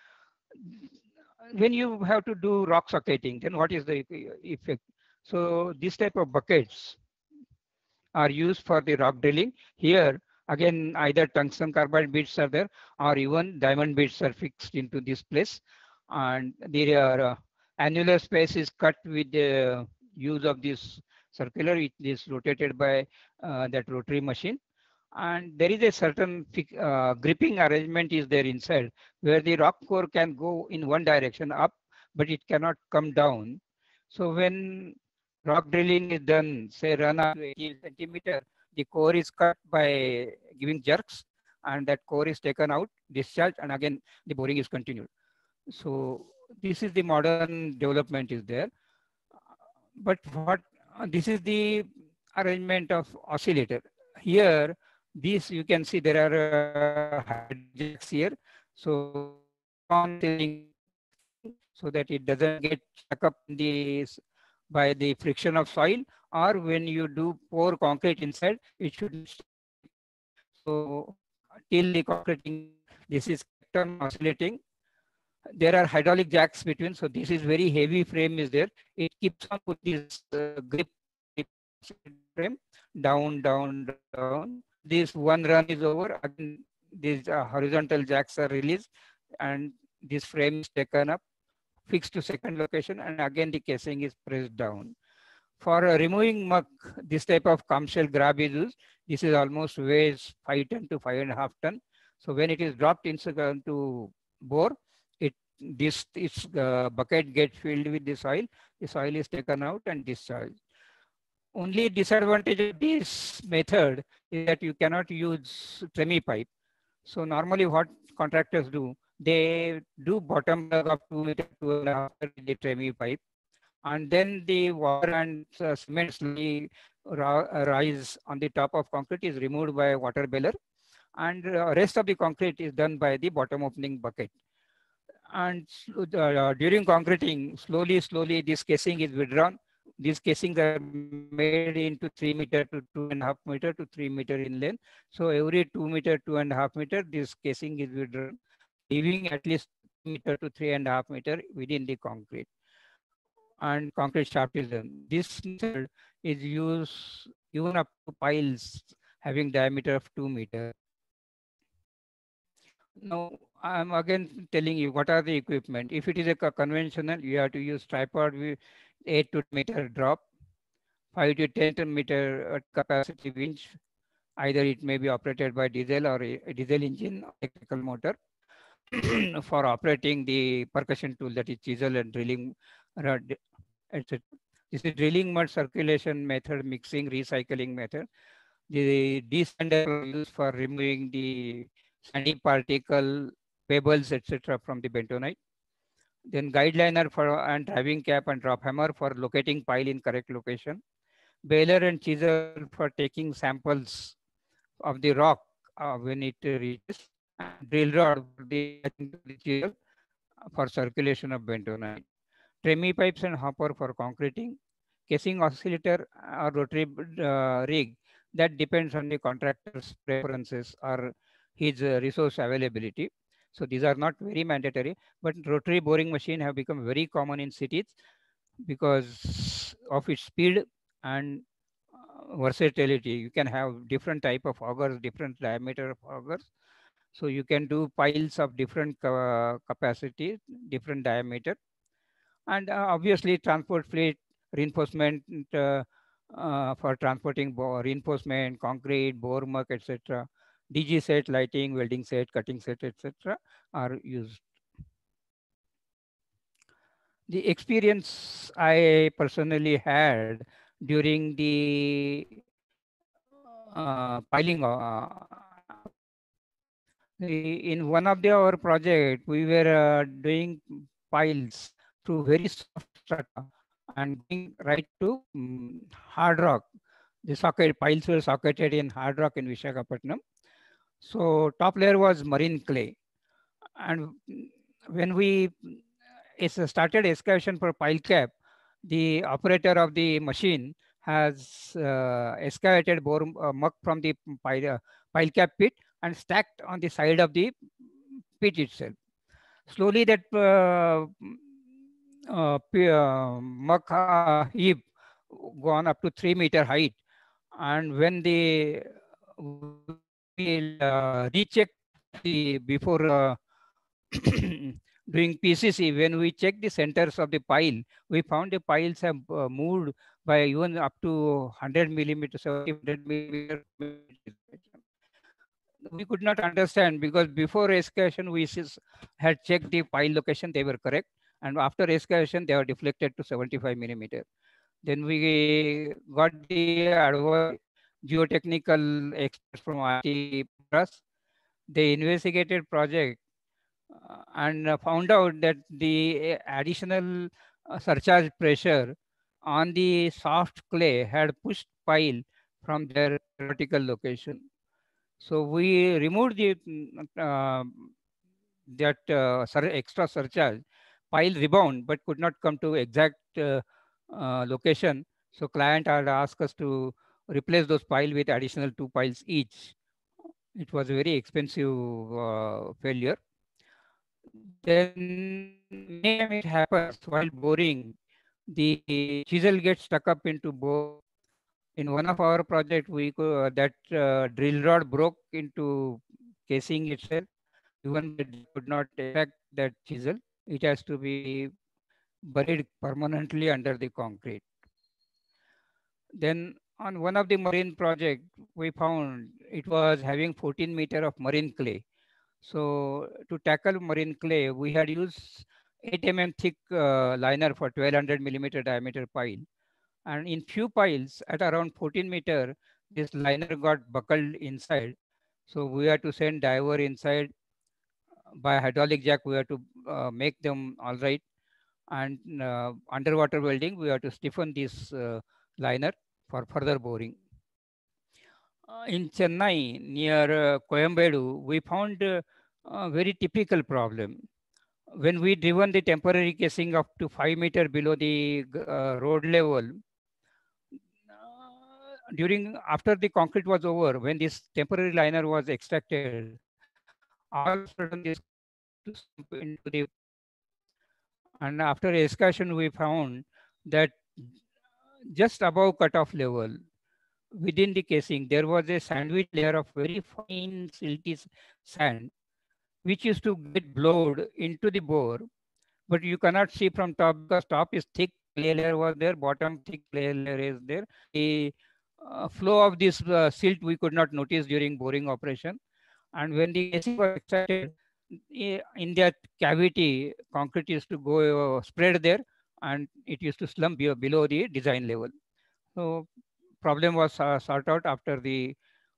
When you have to do rock socketing, then what is the effect? So, this type of buckets are used for the rock drilling. Here, again, either tungsten carbide bits are there, or even diamond bits are fixed into this place. And the uh, annular space is cut with the use of this circular. It is rotated by uh, that rotary machine. And there is a certain uh, gripping arrangement is there inside, where the rock core can go in one direction up, but it cannot come down. So when rock drilling is done, say run up to eighty centimeter, the core is cut by giving jerks, and that core is taken out, discharged, and again the boring is continued. So this is the modern development is there. But what this is the arrangement of oscillator. Here, this you can see there are uh, jacks here. So so that it doesn't get stuck up in the, by the friction of soil, or when you do pour concrete inside, it should. So till the concreting, this is oscillating. There are hydraulic jacks between, so this is very heavy frame is there. It keeps on put this uh, grip frame down, down, down. This one run is over, again these uh, horizontal jacks are released, and this frame is taken up, fixed to second location, and again the casing is pressed down. For uh, removing muck, this type of clamshell grab is used. This is almost weighs five ton to five and a half ton. So when it is dropped into bore, it this its uh, bucket gets filled with the soil. The soil is taken out and discharged. Only disadvantage of this method is that you cannot use tremie pipe. So normally what contractors do, they do bottom plug of two meter, two and a half meter with the Tremi pipe. And then the water and uh, cement slowly rise on the top of concrete is removed by a water baler. And uh, rest of the concrete is done by the bottom opening bucket. And uh, during concreting, slowly, slowly this casing is withdrawn. These casings are made into three meter to two and a half meter to three meter in length. So every two meter, two and a half meter, this casing is withdrawn, leaving at least meter to three and a half meter within the concrete. And concrete shaft is done. This method is used even up to piles having diameter of two meter. Now, I'm again telling you what are the equipment. If it is a conventional, you have to use tripod with eight to ten meter drop, five to ten meter capacity winch. Either it may be operated by diesel or a diesel engine, electrical motor for operating the percussion tool, that is chisel and drilling, et cetera. This is drilling mud circulation method, mixing, recycling method. The desander used for removing the sandy particle, pebbles, et cetera from the bentonite. Then guide liner for and driving cap and drop hammer for locating pile in correct location. Baler and chisel for taking samples of the rock uh, when it reaches. And drill rod for the chisel for circulation of bentonite. Tremi pipes and hopper for concreting. Casing oscillator or rotary uh, rig, that depends on the contractor's preferences or his uh, resource availability. So these are not very mandatory, but rotary boring machine have become very common in cities because of its speed and uh, versatility. You can have different type of augers, different diameter of augers. So you can do piles of different uh, capacity, different diameter. And uh, obviously transport fleet, reinforcement uh, uh, for transporting reinforcement, concrete, bore muck, et cetera. D G set, lighting, welding set, cutting set, et cetera are used. The experience I personally had during the uh, piling, uh, in one of the our project, we were uh, doing piles through very soft strata and going right to um, hard rock. The socket piles were socketed in hard rock in Visakhapatnam. So top layer was marine clay. And when we started excavation for pile cap, the operator of the machine has uh, excavated bore uh, muck from the pile, uh, pile cap pit and stacked on the side of the pit itself. Slowly that uh, uh, uh, muck uh, heap gone up to three meter height. And when the we uh, rechecked the before uh, doing P C C, when we checked the centers of the pile, we found the piles have uh, moved by even up to one hundred millimeters, seventy millimeters. We could not understand because before excavation, we had checked the pile location, they were correct. And after excavation, they were deflected to seventy-five millimeter. Then we got the advice, geotechnical experts from I T Madras. They investigated project uh, and uh, found out that the additional uh, surcharge pressure on the soft clay had pushed pile from their vertical location. So we removed the uh, that uh, sur extra surcharge. Pile rebound, but could not come to exact uh, uh, location. So client had asked us to replace those piles with additional two piles each. It was a very expensive uh, failure. Then it happens while boring, the chisel gets stuck up into bore. In one of our project, we uh, that uh, drill rod broke into casing itself. Even it could not affect that chisel. It has to be buried permanently under the concrete. Then on one of the marine project, we found it was having fourteen meter of marine clay. So to tackle marine clay, we had used eight millimeter thick uh, liner for twelve hundred millimeter diameter pile. And in few piles at around fourteen meter, this liner got buckled inside. So we had to send diver inside by hydraulic jack, we have to uh, make them all right. And uh, underwater welding, we have to stiffen this uh, liner for further boring. Uh, in Chennai, near uh, Coimbatore, we found uh, a very typical problem. When we driven the temporary casing up to five meter below the uh, road level, uh, during after the concrete was over, when this temporary liner was extracted, all of a sudden this to slump into the, and after excavation we found that just above cutoff level, within the casing, there was a sandwich layer of very fine silty sand, which used to get blowed into the bore, but you cannot see from top because top is thick clay layer was there, bottom thick clay layer is there. The uh, flow of this uh, silt we could not notice during boring operation. And when the casing was extracted, in that cavity, concrete used to go uh, spread there, and it used to slump below the design level. So problem was uh, sorted out after the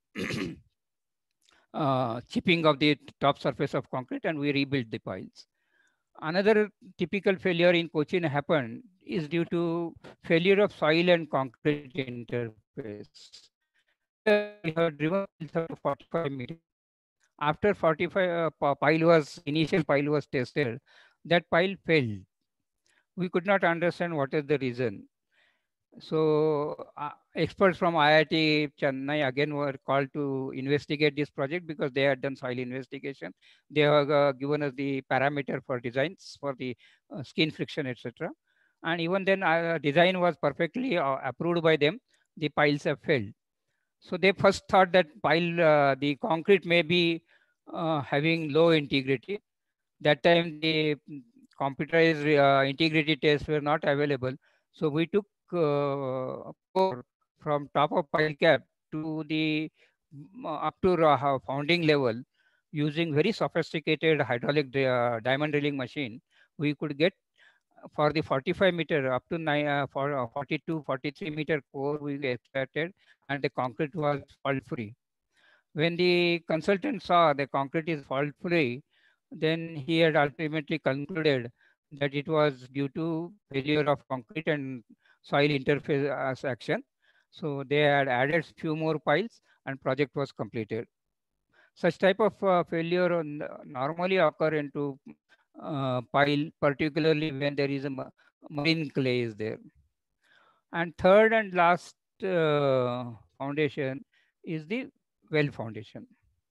uh, chipping of the top surface of concrete, and we rebuilt the piles. Another typical failure in Cochin happened is due to failure of soil and concrete interface. We have driven up to forty-five meters. After forty-five uh, pile was initial pile was tested, that pile failed. We could not understand what is the reason. So uh, experts from I I T Chennai again were called to investigate this project because they had done soil investigation. They have uh, given us the parameter for designs for the uh, skin friction, et cetera. And even then, uh, design was perfectly uh, approved by them. The piles have failed. So they first thought that pile, uh, the concrete may be uh, having low integrity. That time the computerized uh, integrity tests were not available. So we took uh, pour from top of pile cap to the uh, up to uh, founding level using very sophisticated hydraulic uh, diamond drilling machine. We could get for the forty-five meter up to nine, uh, for uh, forty-two, forty-three meter core we extracted, and the concrete was fault free. When the consultant saw the concrete is fault free, then he had ultimately concluded that it was due to failure of concrete and soil interface action. So they had added few more piles and project was completed. Such type of uh, failure normally occur into uh, pile, particularly when there is a marine clay is there. And third and last uh, foundation is the well foundation.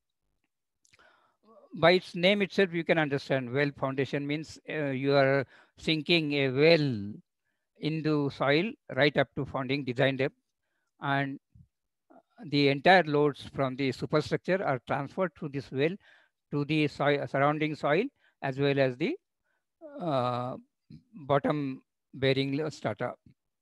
By its name itself, you can understand well foundation means uh, you are sinking a well into soil right up to founding design depth, and the entire loads from the superstructure are transferred through this well to the soil, surrounding soil as well as the uh, bottom bearing strata.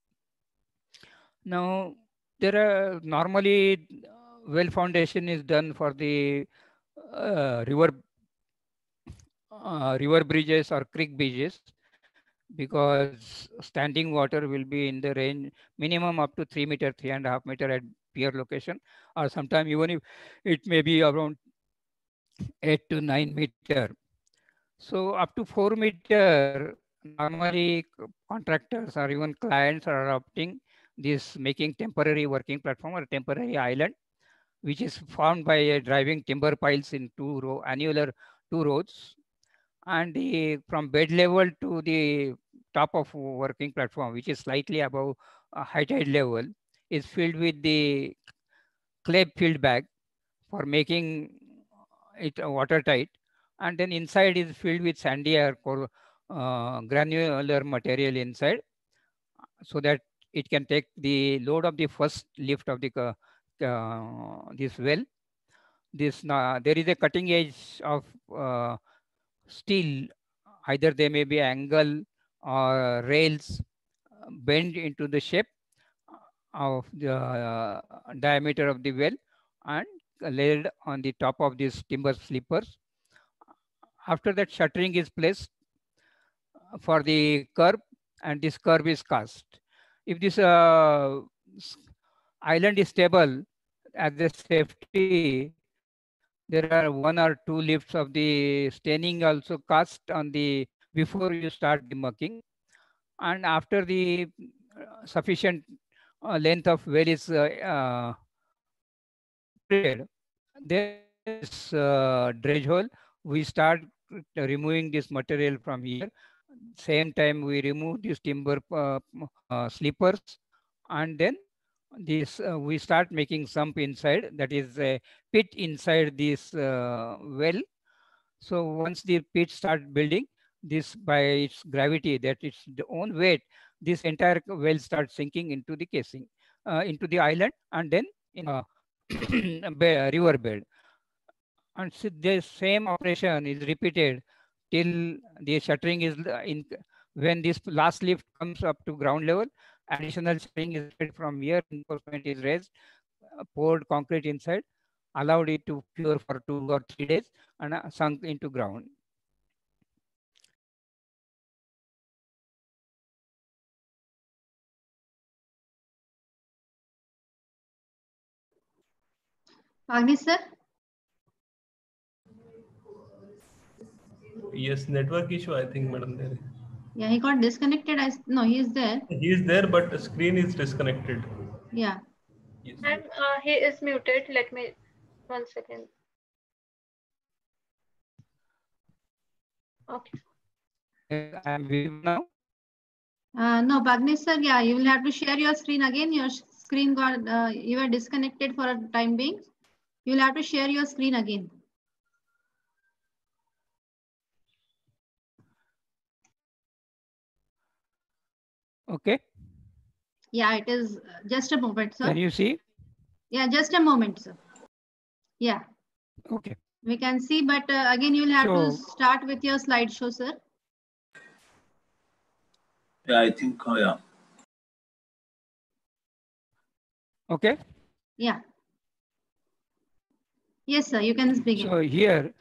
Now, there are normally well foundation is done for the uh, river uh, river bridges or creek bridges, because standing water will be in the range minimum up to three meter, three and a half meter at pier location, or sometime even if it may be around eight to nine meter. So up to four meter, normally contractors or even clients are adopting this, making temporary working platform or temporary island, which is formed by uh, driving timber piles in two row, annular two rows, and the from bed level to the top of working platform, which is slightly above uh, high tide level, is filled with the clay filled bag for making it watertight, and then inside is filled with sandy or uh, granular material inside, so that it can take the load of the first lift of the uh, uh, this well. This uh, there is a cutting edge of uh, steel, either they may be angle or rails bent into the shape of the uh, diameter of the well and laid on the top of these timber sleepers. After that, shuttering is placed for the curb, and this curb is cast. If this uh, island is stable as a safety, there are one or two lifts of the staining also cast on the before you start the mucking, and after the uh, sufficient uh, length of well is uh, uh, prepared, then this uh, dredge hole we start removing this material from here. Same time we remove these timber uh, uh, sleepers, and then this uh, we start making sump inside, that is a pit inside this uh, well. So once the pit start building, this by its gravity, that its own weight, this entire well starts sinking into the casing, uh, into the island, and then in a river bed. And so the same operation is repeated till the shuttering is in. When this last lift comes up to ground level, additional shuttering is made from here, reinforcement is raised, uh, poured concrete inside, allowed it to cure for two or three days, and uh, sunk into ground. Agni sir? Yes, network issue, I think, madam. There. Yeah, he got disconnected. I, no, he is there. He is there, but the screen is disconnected. Yeah. Yes. And uh, he is muted. Let me, one second. Okay. I'm visible now. Uh, no, Bhagni sir, yeah, you will have to share your screen again. Your screen got, uh, you are disconnected for a time being. You will have to share your screen again. Okay. Yeah, it is just a moment, sir. Can you see? Yeah, just a moment, sir. Yeah. Okay. We can see, but uh, again, you will have So, to start with your slideshow, sir. Yeah, I think, oh, yeah. Okay. Yeah. Yes, sir, you can begin. So here,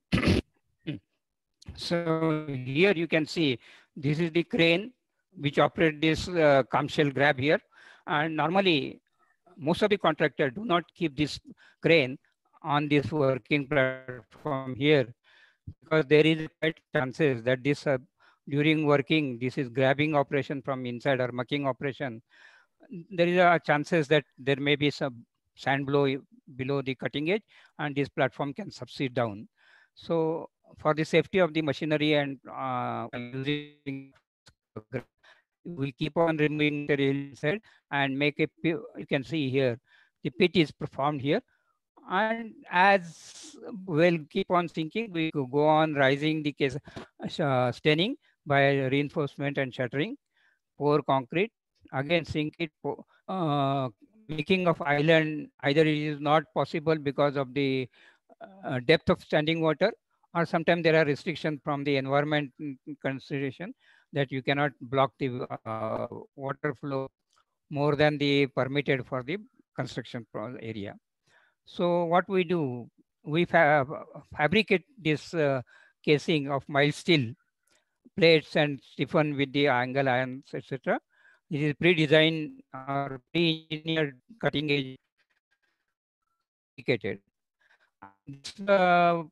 so here you can see this is the crane which operates this uh, clamshell grab here. And normally, most of the contractors do not keep this crane on this working platform here, because there is quite chances that this uh, during working, this is grabbing operation from inside or mucking operation. There is a chances that there may be some sand blow below the cutting edge, and this platform can subside down. So for the safety of the machinery and uh, using, we'll keep on removing the rail inside and make a, you can see here, the pit is performed here. And as we'll keep on sinking, we could go on rising the case, uh, staining by reinforcement and shuttering, pour concrete, again sink it, uh, making of island, either it is not possible because of the uh, depth of standing water, or sometimes there are restrictions from the environment consideration that you cannot block the uh, water flow more than the permitted for the construction area. So what we do, we fa fabricate this uh, casing of mild steel plates and stiffen with the angle irons, et cetera. This is pre-designed or pre-engineered cutting edge fabricated. This uh,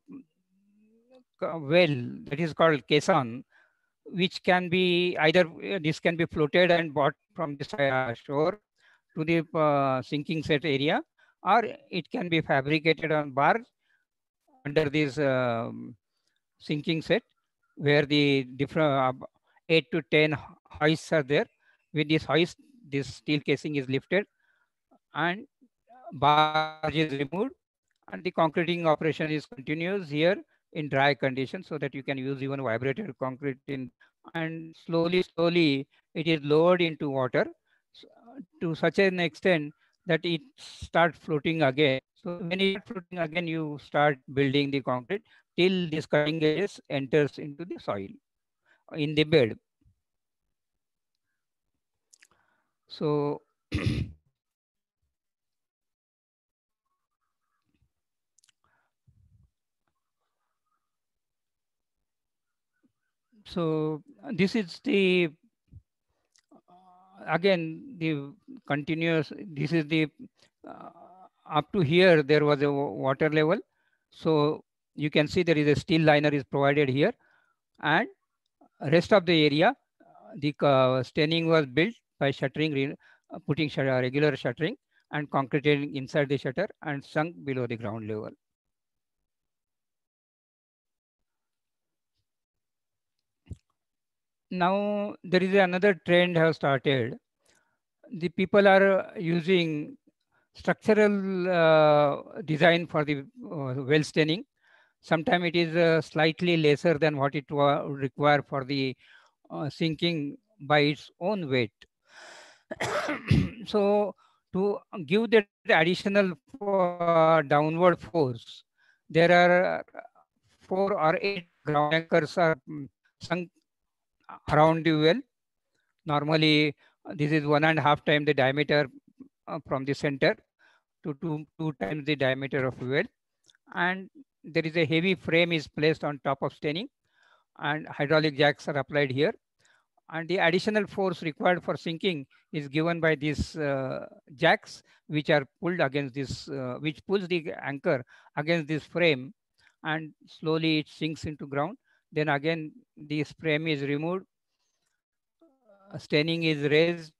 well, that is called caisson, which can be either uh, this can be floated and brought from the uh, shore to the uh, sinking set area, or it can be fabricated on barge under this um, sinking set, where the different uh, eight to ten hoists are there. With this hoist, this steel casing is lifted and barge is removed, and the concreting operation is continuous here in dry conditions, so that you can use even vibrated concrete in, and slowly, slowly it is lowered into water to such an extent that it starts floating again. So when it floating again, you start building the concrete till this cutting edges enters into the soil in the bed. So so this is the uh, again the continuous. This is the uh, up to here there was a water level. So you can see there is a steel liner is provided here, and rest of the area, the uh, staining was built by shuttering, uh, putting sh regular shuttering and concreting inside the shutter and sunk below the ground level. Now there is another trend have started. The people are using structural uh, design for the uh, well staining. Sometimes it is uh, slightly lesser than what it would require for the uh, sinking by its own weight. So to give that additional uh, downward force, there are four or eight ground anchors are sunk around the well. Normally, this is one and a half time the diameter uh, from the center to two, two times the diameter of the well. And there is a heavy frame is placed on top of staining, and hydraulic jacks are applied here. And the additional force required for sinking is given by these uh, jacks, which are pulled against this, uh, which pulls the anchor against this frame, and slowly it sinks into ground. Then again, this frame is removed, uh, staining is raised,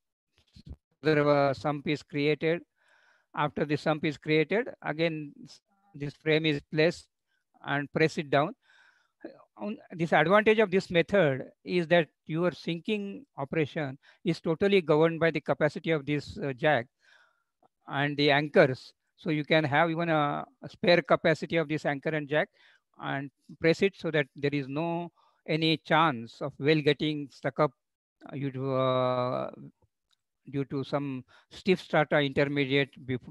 the sump is created. After the sump is created, again, this frame is placed and press it down. This advantage of this method is that your sinking operation is totally governed by the capacity of this uh, jack and the anchors. So you can have even a, a spare capacity of this anchor and jack and press it so that there is no any chance of well getting stuck up uh, you do, uh, due to some stiff strata intermediate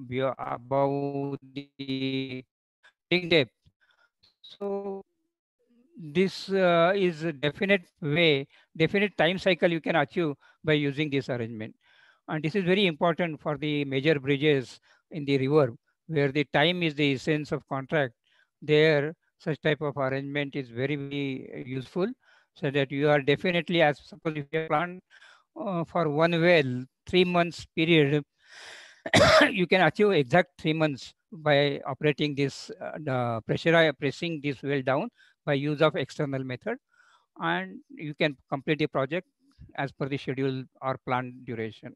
above the ring depth. So this uh, is a definite way, definite time cycle you can achieve by using this arrangement. And this is very important for the major bridges in the river, where the time is the essence of contract. There, such type of arrangement is very, very useful, so that you are definitely, as suppose if you plan uh, for one well, three months period, you can achieve exact three months by operating this uh, pressure, pressing this well down by use of external method, and you can complete the project as per the schedule or planned duration.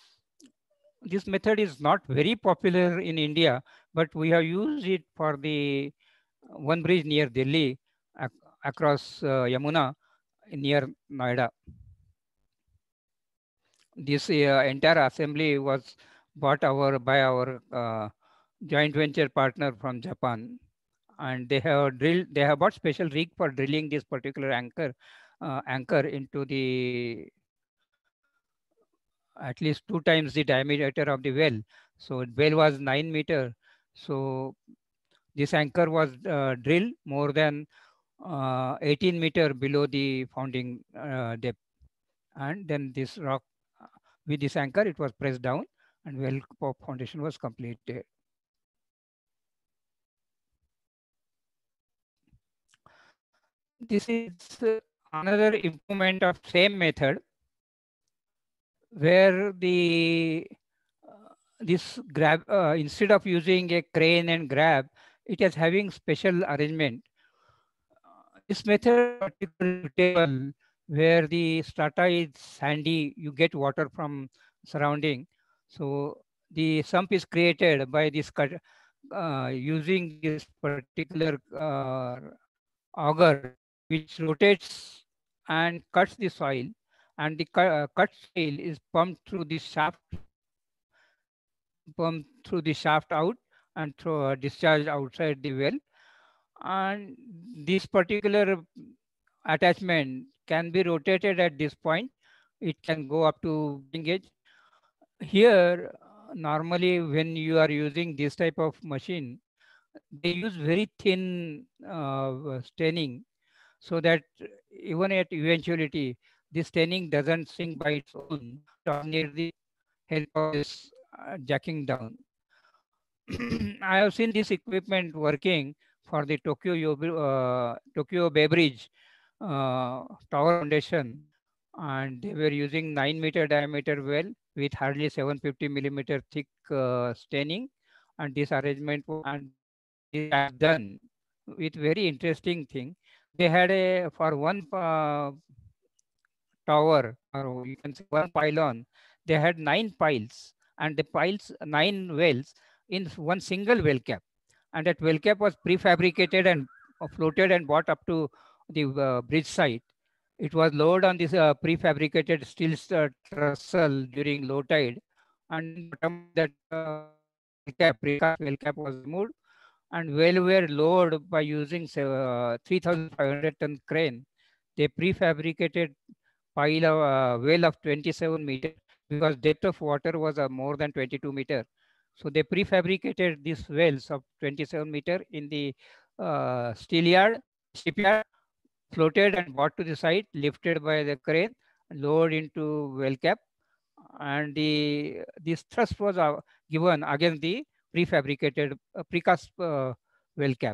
This method is not very popular in India, but we have used it for the one bridge near Delhi ac across uh, Yamuna near Noida. This uh, entire assembly was bought our by our uh, joint venture partner from Japan, and they have drilled. They have bought special rig for drilling this particular anchor uh, anchor into the at least two times the diameter of the well. So well was nine meter. So this anchor was uh, drilled more than uh, eighteen meter below the founding uh, depth, and then this rock with this anchor it was pressed down, and well foundation was completed. This is another improvement of same method, where the uh, this grab uh, instead of using a crane and grab, it is having special arrangement. Uh, this method particularly where the strata is sandy, you get water from surrounding. So the sump is created by this cut, uh, using this particular uh, auger, which rotates and cuts the soil, and the uh, cut soil is pumped through the shaft, pumped through the shaft out and through uh, discharged outside the well. And this particular attachment can be rotated at this point. It can go up to gauge. Here, normally when you are using this type of machine, they use very thin uh, staining, so that even at eventuality, this staining doesn't sink by its own, or need the help of this uh, jacking down. I have seen this equipment working for the Tokyo uh, Tokyo Bay Bridge uh, tower foundation, and they were using nine meter diameter well with hardly seven hundred fifty millimeter thick uh, staining, and this arrangement and this done with very interesting thing. They had a, for one uh, tower, or you can say one pylon, they had nine piles, and the piles, nine wells in one single well cap. And that well cap was prefabricated and uh, floated and brought up to the uh, bridge site. It was lowered on this uh, prefabricated steel uh, trussel during low tide, and bottom of that uh, well cap, precast well cap was removed, and well were lowered by using uh, three thousand five hundred ton crane. They prefabricated pile of uh, well of twenty-seven meter, because depth of water was uh, more than twenty-two meter. So they prefabricated these wells of twenty-seven meter in the uh, steel yard, shipyard, floated and brought to the site, lifted by the crane, lowered into well cap, and the this thrust was uh, given against the prefabricated uh, precast uh, well cap.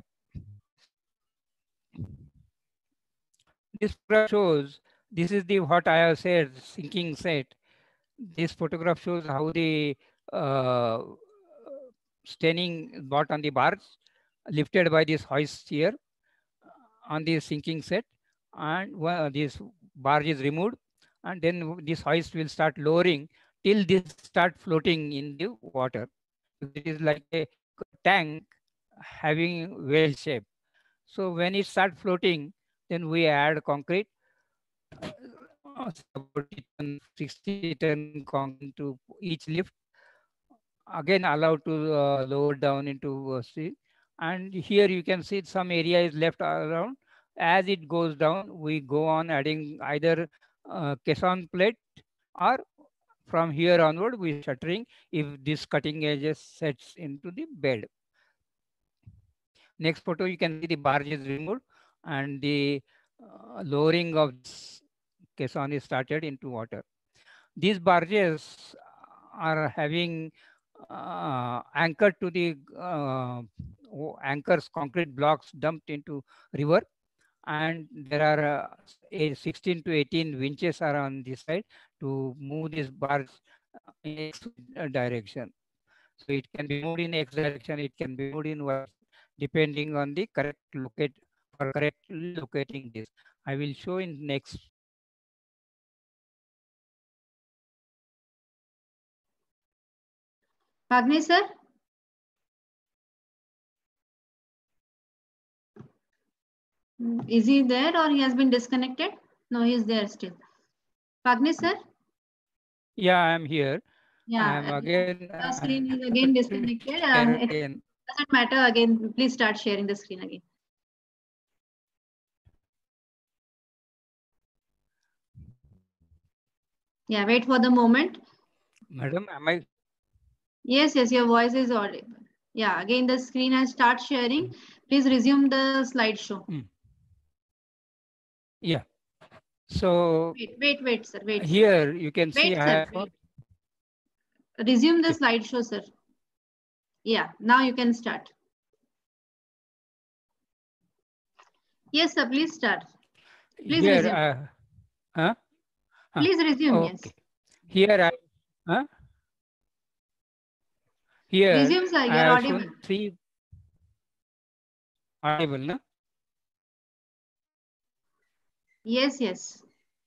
This photograph shows, this is the what I have said, sinking set. This photograph shows how the uh, staining brought on the bars, lifted by this hoist here on the sinking set, and uh, this barge is removed, and then this hoist will start lowering till this start floating in the water. It is like a tank having whale shape. So when it starts floating, then we add concrete, uh, sixty ton concrete to each lift, again allowed to uh, lower down into uh, sea. And here you can see some area is left around. As it goes down, we go on adding either uh, caisson plate, or from here onward we shuttering if this cutting edges sets into the bed. Next photo, you can see the barge is removed and the uh, lowering of this caisson is started into water. These barges are having uh, anchored to the uh, anchors, concrete blocks dumped into river, and there are uh, a sixteen to eighteen winches are on this side to move this barge in X direction. So it can be moved in X direction, it can be moved in Y, depending on the correct locate for correctly locating this. I will show in next. Pagni sir? Is he there or he has been disconnected? No, he is there still. Pagni sir? Yeah, I am here. Yeah, I am again. The screen is again disconnected. Uh, again. It doesn't matter. Again, please start sharing the screen again. Yeah, wait for the moment. Madam, am I? Yes, yes, your voice is audible. Yeah, again the screen has start sharing. Please resume the slideshow. Hmm. Yeah. So wait, wait, wait, sir. Wait. Here sir. you can wait, see sir, I have. Wait. Resume the slideshow, sir. Yeah, now you can start. Yes, sir. Please start. Please Here, resume. Uh, huh? Huh. Please resume. Okay. Yes. Here I. Huh? Here resume, sir. I You're have audible. shown three. Audible, no? Yes, yes.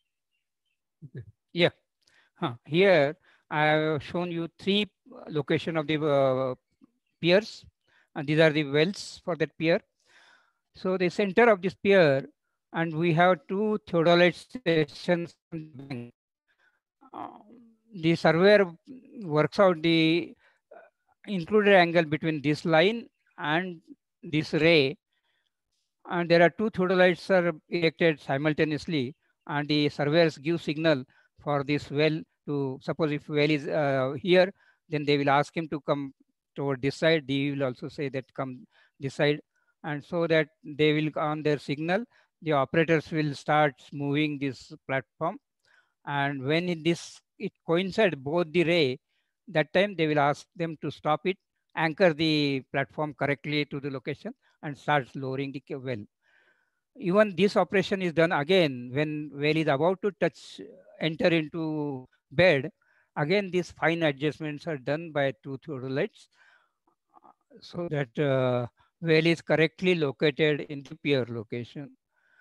Yeah. Huh. Here I have shown you three location of the uh, piers, and these are the wells for that pier. So the center of this pier, and we have two theodolite stations on the bank. Uh, the surveyor works out the included angle between this line and this ray, and there are two theodolites are erected simultaneously, and the surveyors give signal for this well to, suppose if well is uh, here, then they will ask him to come toward this side. They will also say that come this side, and so that they will on their signal, the operators will start moving this platform, and when it, this it coincides both the ray, that time they will ask them to stop it, anchor the platform correctly to the location, and starts lowering the well. Even this operation is done again when well is about to touch, enter into bed. Again, these fine adjustments are done by two theodolites, so that uh, well is correctly located in the pier location.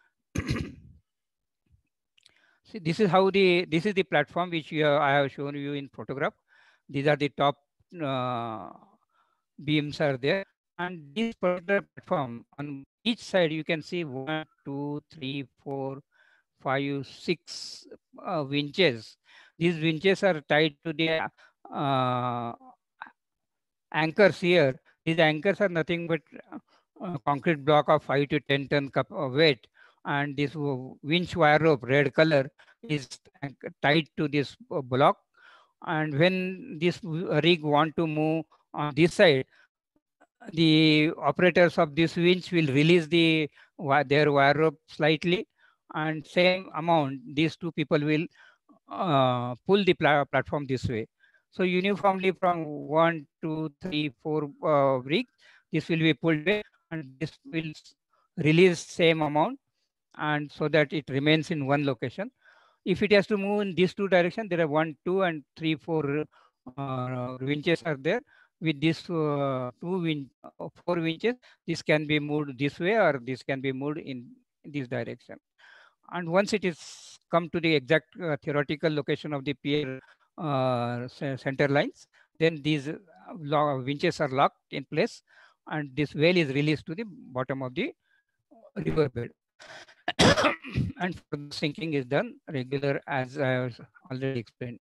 See, this is how the, this is the platform which you have, I have shown you in photograph. These are the top uh, beams are there. And this particular platform, on each side, you can see one, two, three, four, five, six uh, winches. These winches are tied to the uh, anchors here. These anchors are nothing but a concrete block of five to ten ton cup of weight. And this winch wire rope, red color, is tied to this block. And when this rig want to move on this side, the operators of this winch will release the their wire rope slightly, and same amount these two people will uh, pull the pla platform this way. So uniformly from one, two, three, four uh, rigs, this will be pulled away, and this will release same amount, and so that it remains in one location. If it has to move in these two directions, there are one, two, and three, four uh, winches are there. With this uh, two win uh, four winches, this can be moved this way, or this can be moved in this direction. And once it is come to the exact uh, theoretical location of the pier uh, center lines, then these uh, winches are locked in place, and this well is released to the bottom of the river bed. And further sinking is done regular, as I have already explained.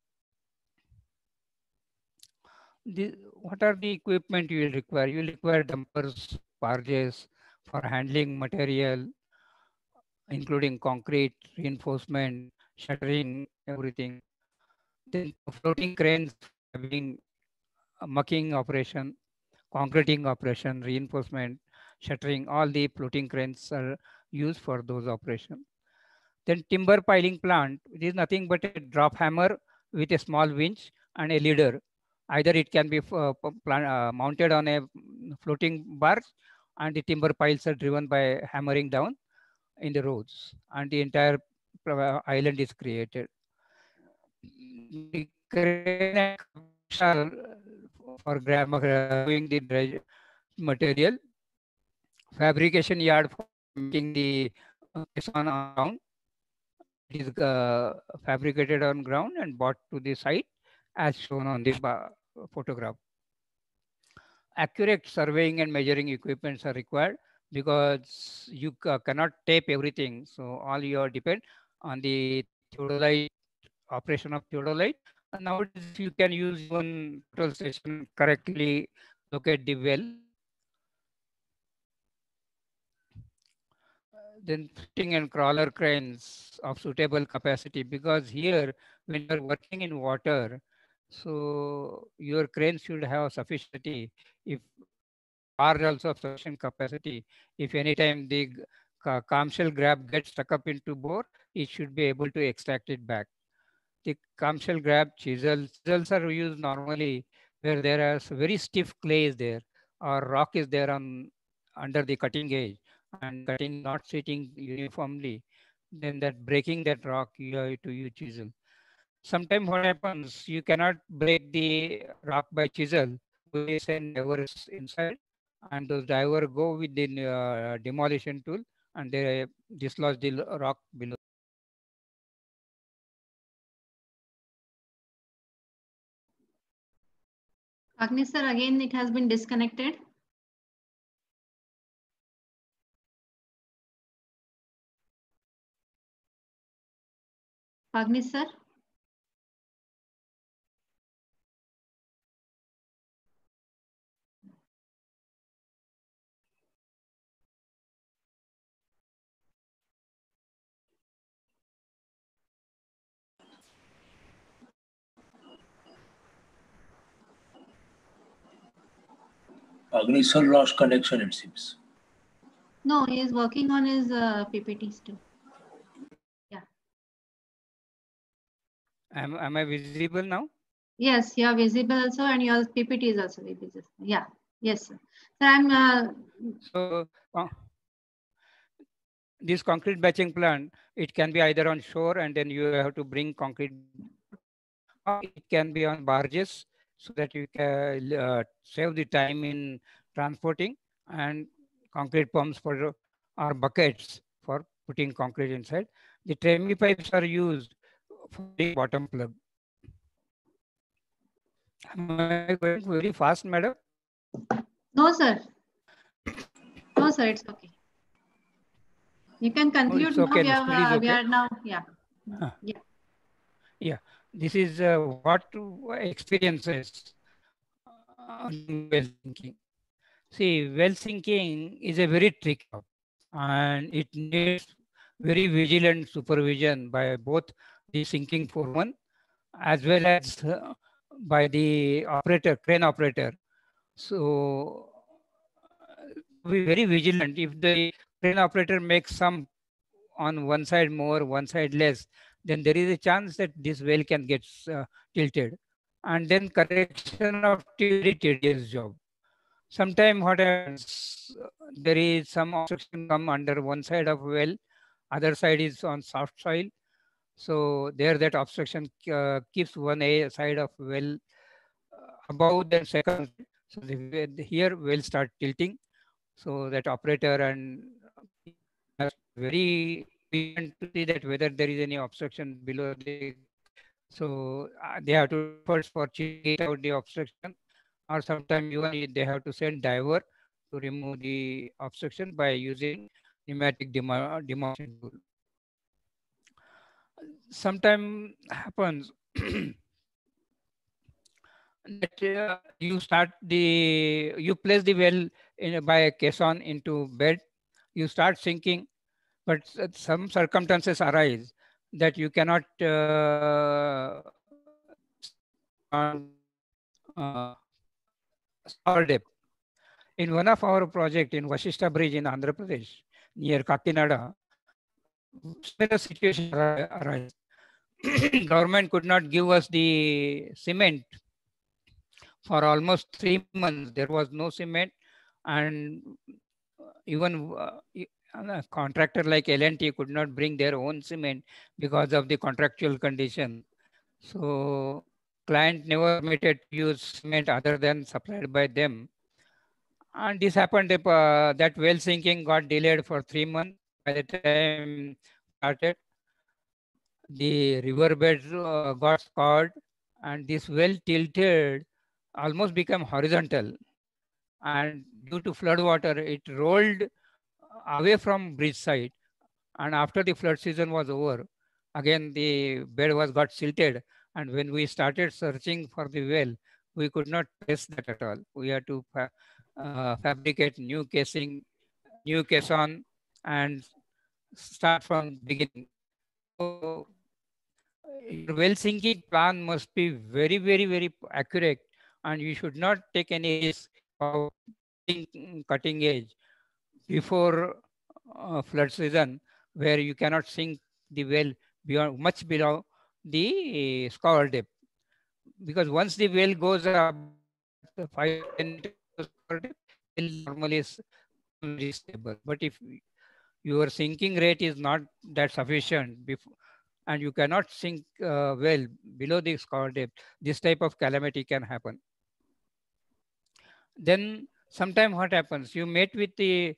The, what are the equipment you will require? You will require dumpers, barges for handling material, including concrete, reinforcement, shuttering, everything. Then floating cranes, having a mucking operation, concreting operation, reinforcement, shuttering, all the floating cranes are used for those operations. Then timber piling plant, it is nothing but a drop hammer with a small winch and a leader. Either it can be uh, plant, uh, mounted on a floating barge, and the timber piles are driven by hammering down in the roads, and the entire island is created. The crane for grabbing the dredge material, fabrication yard for making the caisson on ground. It is uh, fabricated on ground and brought to the site as shown on the photograph. Accurate surveying and measuring equipments are required, because you uh, cannot tape everything. So all you depend on the theodolite, operation of theodolite. And nowadays you can use one control station correctly locate the well. Then fitting and crawler cranes of suitable capacity, because here when you're working in water, so your crane should have sufficiency. If are also of sufficient capacity, if anytime the calm shell grab gets stuck up into bore, it should be able to extract it back. The calm shell grab chisels, chisels are used normally where there is very stiff clay is there, or rock is there on under the cutting edge, and cutting not sitting uniformly, then that breaking that rock, you have to use chisel. Sometimes what happens, you cannot break the rock by chisel, we send divers inside, and those divers go with the uh, demolition tool, and they dislodge the rock below. Agni sir, again it has been disconnected. Agni sir. Agni sir lost connection, it seems. No, he is working on his uh, P P Ts too. Yeah. Am, am I visible now? Yes, you are visible also, and your P P T is also visible. Yeah. Yes, sir. So I'm. Uh, so uh, this concrete batching plant, it can be either on shore, and then you have to bring concrete. Or it can be on barges, so that you can uh, save the time in transporting, and concrete pumps for or buckets for putting concrete inside. The Tremie pipes are used for the bottom plug. Am I going very fast, madam? No, sir. No, sir, it's okay. You can conclude oh, okay. now. We, have, uh, okay. we are now, yeah. Huh. Yeah. Yeah. This is uh, what experiences on well sinking. See, well sinking is a very tricky job, and it needs very vigilant supervision by both the sinking foreman as well as uh, by the operator, crane operator. So, be very vigilant. If the crane operator makes some on one side more, one side less, then there is a chance that this well can get uh, tilted. And then correction of very tedious job. Sometimes what happens, there is some obstruction come under one side of well, other side is on soft soil. So there that obstruction uh, keeps one a side of well uh, above the second. So the, the, here well start tilting. So that operator and has very important to see that whether there is any obstruction below the. So uh, they have to first for checking out the obstruction, or sometimes even they have to send diver to remove the obstruction by using pneumatic demolition tool. Sometimes happens that uh, you start the you place the well in a, by a caisson into bed, you start sinking, but some circumstances arise that you cannot uh, on uh, scour depth. In one of our project in Vashishta Bridge in Andhra Pradesh near Kakinada, similar situation arise. Government could not give us the cement for almost three months. There was no cement, and even uh, a contractor like L and T could not bring their own cement because of the contractual condition. So client never permitted to use cement other than supplied by them. And this happened, uh, that well sinking got delayed for three months. By the time started, the riverbed uh, got scoured, and this well tilted, almost became horizontal. And due to flood water, it rolled away from bridge side. And after the flood season was over, again the bed was got silted. And when we started searching for the well, we could not trace that at all. We had to fa uh, fabricate new casing, new caisson, and start from beginning. So your well sinking plan must be very, very, very accurate, and you should not take any risk of cutting edge before uh, flood season, where you cannot sink the well beyond much below the scour depth. Because once the well goes up five ten meters scour depth, it normally is very stable. But if your sinking rate is not that sufficient before, and you cannot sink uh, well below the scour depth, this type of calamity can happen. Then sometime what happens, you met with the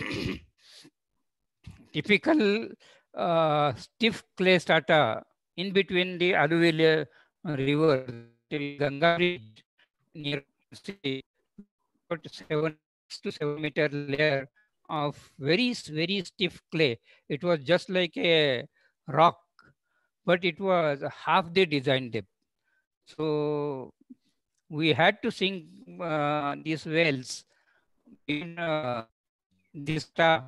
typical uh, stiff clay strata in between the alluvial river, Ganga Bridge, near city, seven to seven meter layer of very, very stiff clay. It was just like a rock, but it was half the design depth. So we had to sink uh, these wells in uh, this star.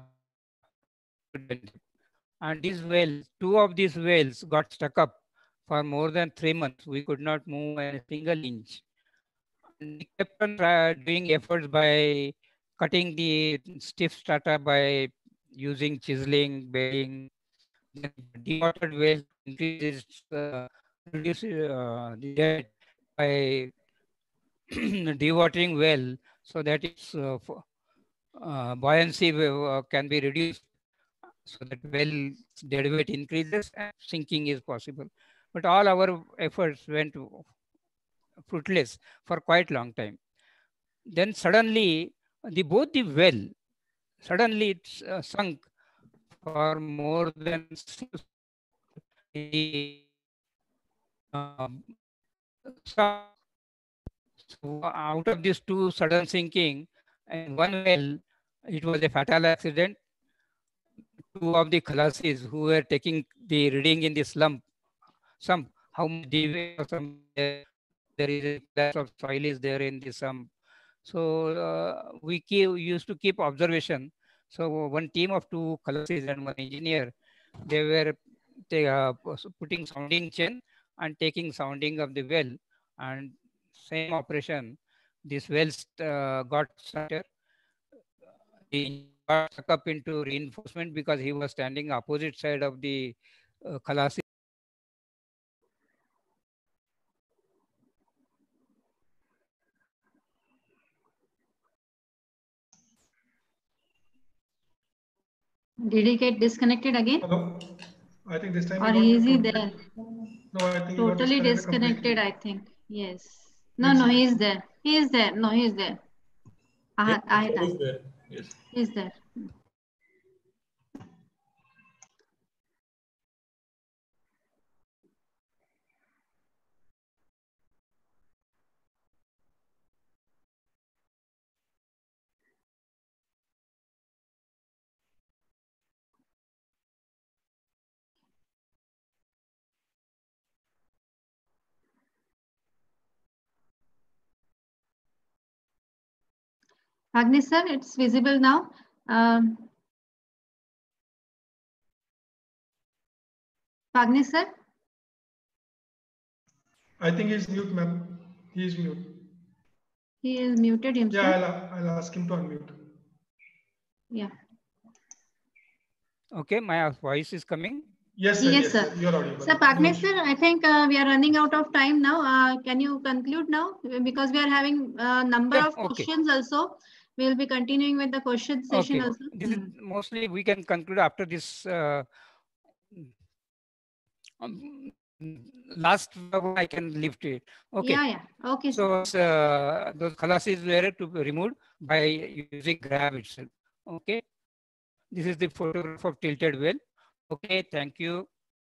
And these wells, two of these wells got stuck up for more than three months. We could not move a single inch. And we kept on try, doing efforts by cutting the stiff strata by using chiseling, bedding. Then dewatered wells increases, uh, reduce uh, the depth by dewatering well, so that its uh, uh, buoyancy uh, can be reduced, so that well dead weight increases and sinking is possible. But all our efforts went fruitless for quite long time. Then suddenly the both the well, suddenly it's uh, sunk for more than the um, so out of these two sudden sinking, and one well, it was a fatal accident. Two of the Khalasis who were taking the reading in the slump, sump, how much deviation or some there, there is a class of soil is there in the sump. So uh, we keep, used to keep observation. So one team of two Khalasis and one engineer, they were they, uh, putting sounding chain and taking sounding of the well, and same operation, this wells uh, got started. He got stuck up into reinforcement because he was standing opposite side of the uh, Khalasi. Did he get disconnected again? Hello? I think this time or he is he got there? No, I think Totally he got disconnected, I think. Yes. No, Let's no, see. he is there. He is there. No, he is there. I, Yeah, I, he is there. Yes. He is there. Agni sir, it's visible now. Um, Agni sir? I think he's mute, ma'am. He is mute. He is muted himself. Yeah, I'll, I'll ask him to unmute. Yeah. Okay, my voice is coming. Yes, sir. Yes, Yes, sir. sir. You're audible. Sir, Pagnesh sir, I think uh, we are running out of time now. Uh, can you conclude now? Because we are having a number Yeah, of okay. questions also. We will be continuing with the question session Okay, also. this is mostly we can conclude after this uh, um, last one I can lift it. Okay. Yeah, yeah. Okay, so uh, those Khalasis were to be removed by using grab itself. Okay. This is the photograph of tilted well. Okay, thank you.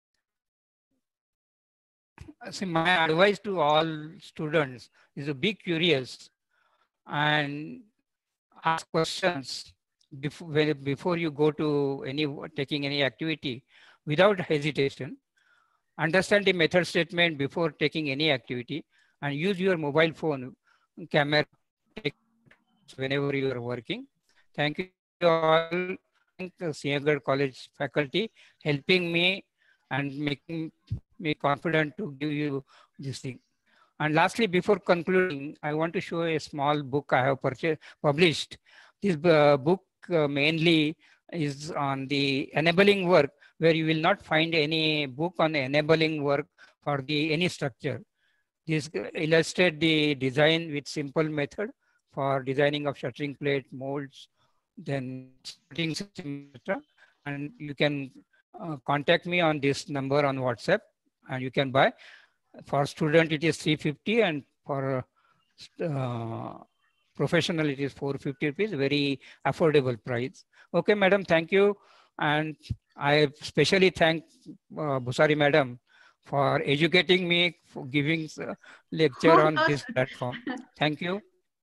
So my advice to all students is to be curious and ask questions before, before you go to any taking any activity without hesitation. Understand the method statement before taking any activity, and use your mobile phone camera whenever you are working. Thank you all. Thank the Sinhagad College faculty helping me and making me confident to give you this thing. And lastly, before concluding, I want to show a small book I have purchased, published. This uh, book uh, mainly is on the enabling work, where you will not find any book on enabling work for the any structure. This illustrate the design with simple method for designing of shuttering plate, molds, then splitting system, et cetera. And you can uh, contact me on this number on WhatsApp, and you can buy. For student, it is three fifty, and for uh, professional, it is four fifty rupees. Very affordable price. Okay, madam, thank you. And I especially thank uh, Bhusari madam for educating me, for giving uh, lecture on this platform. Thank you.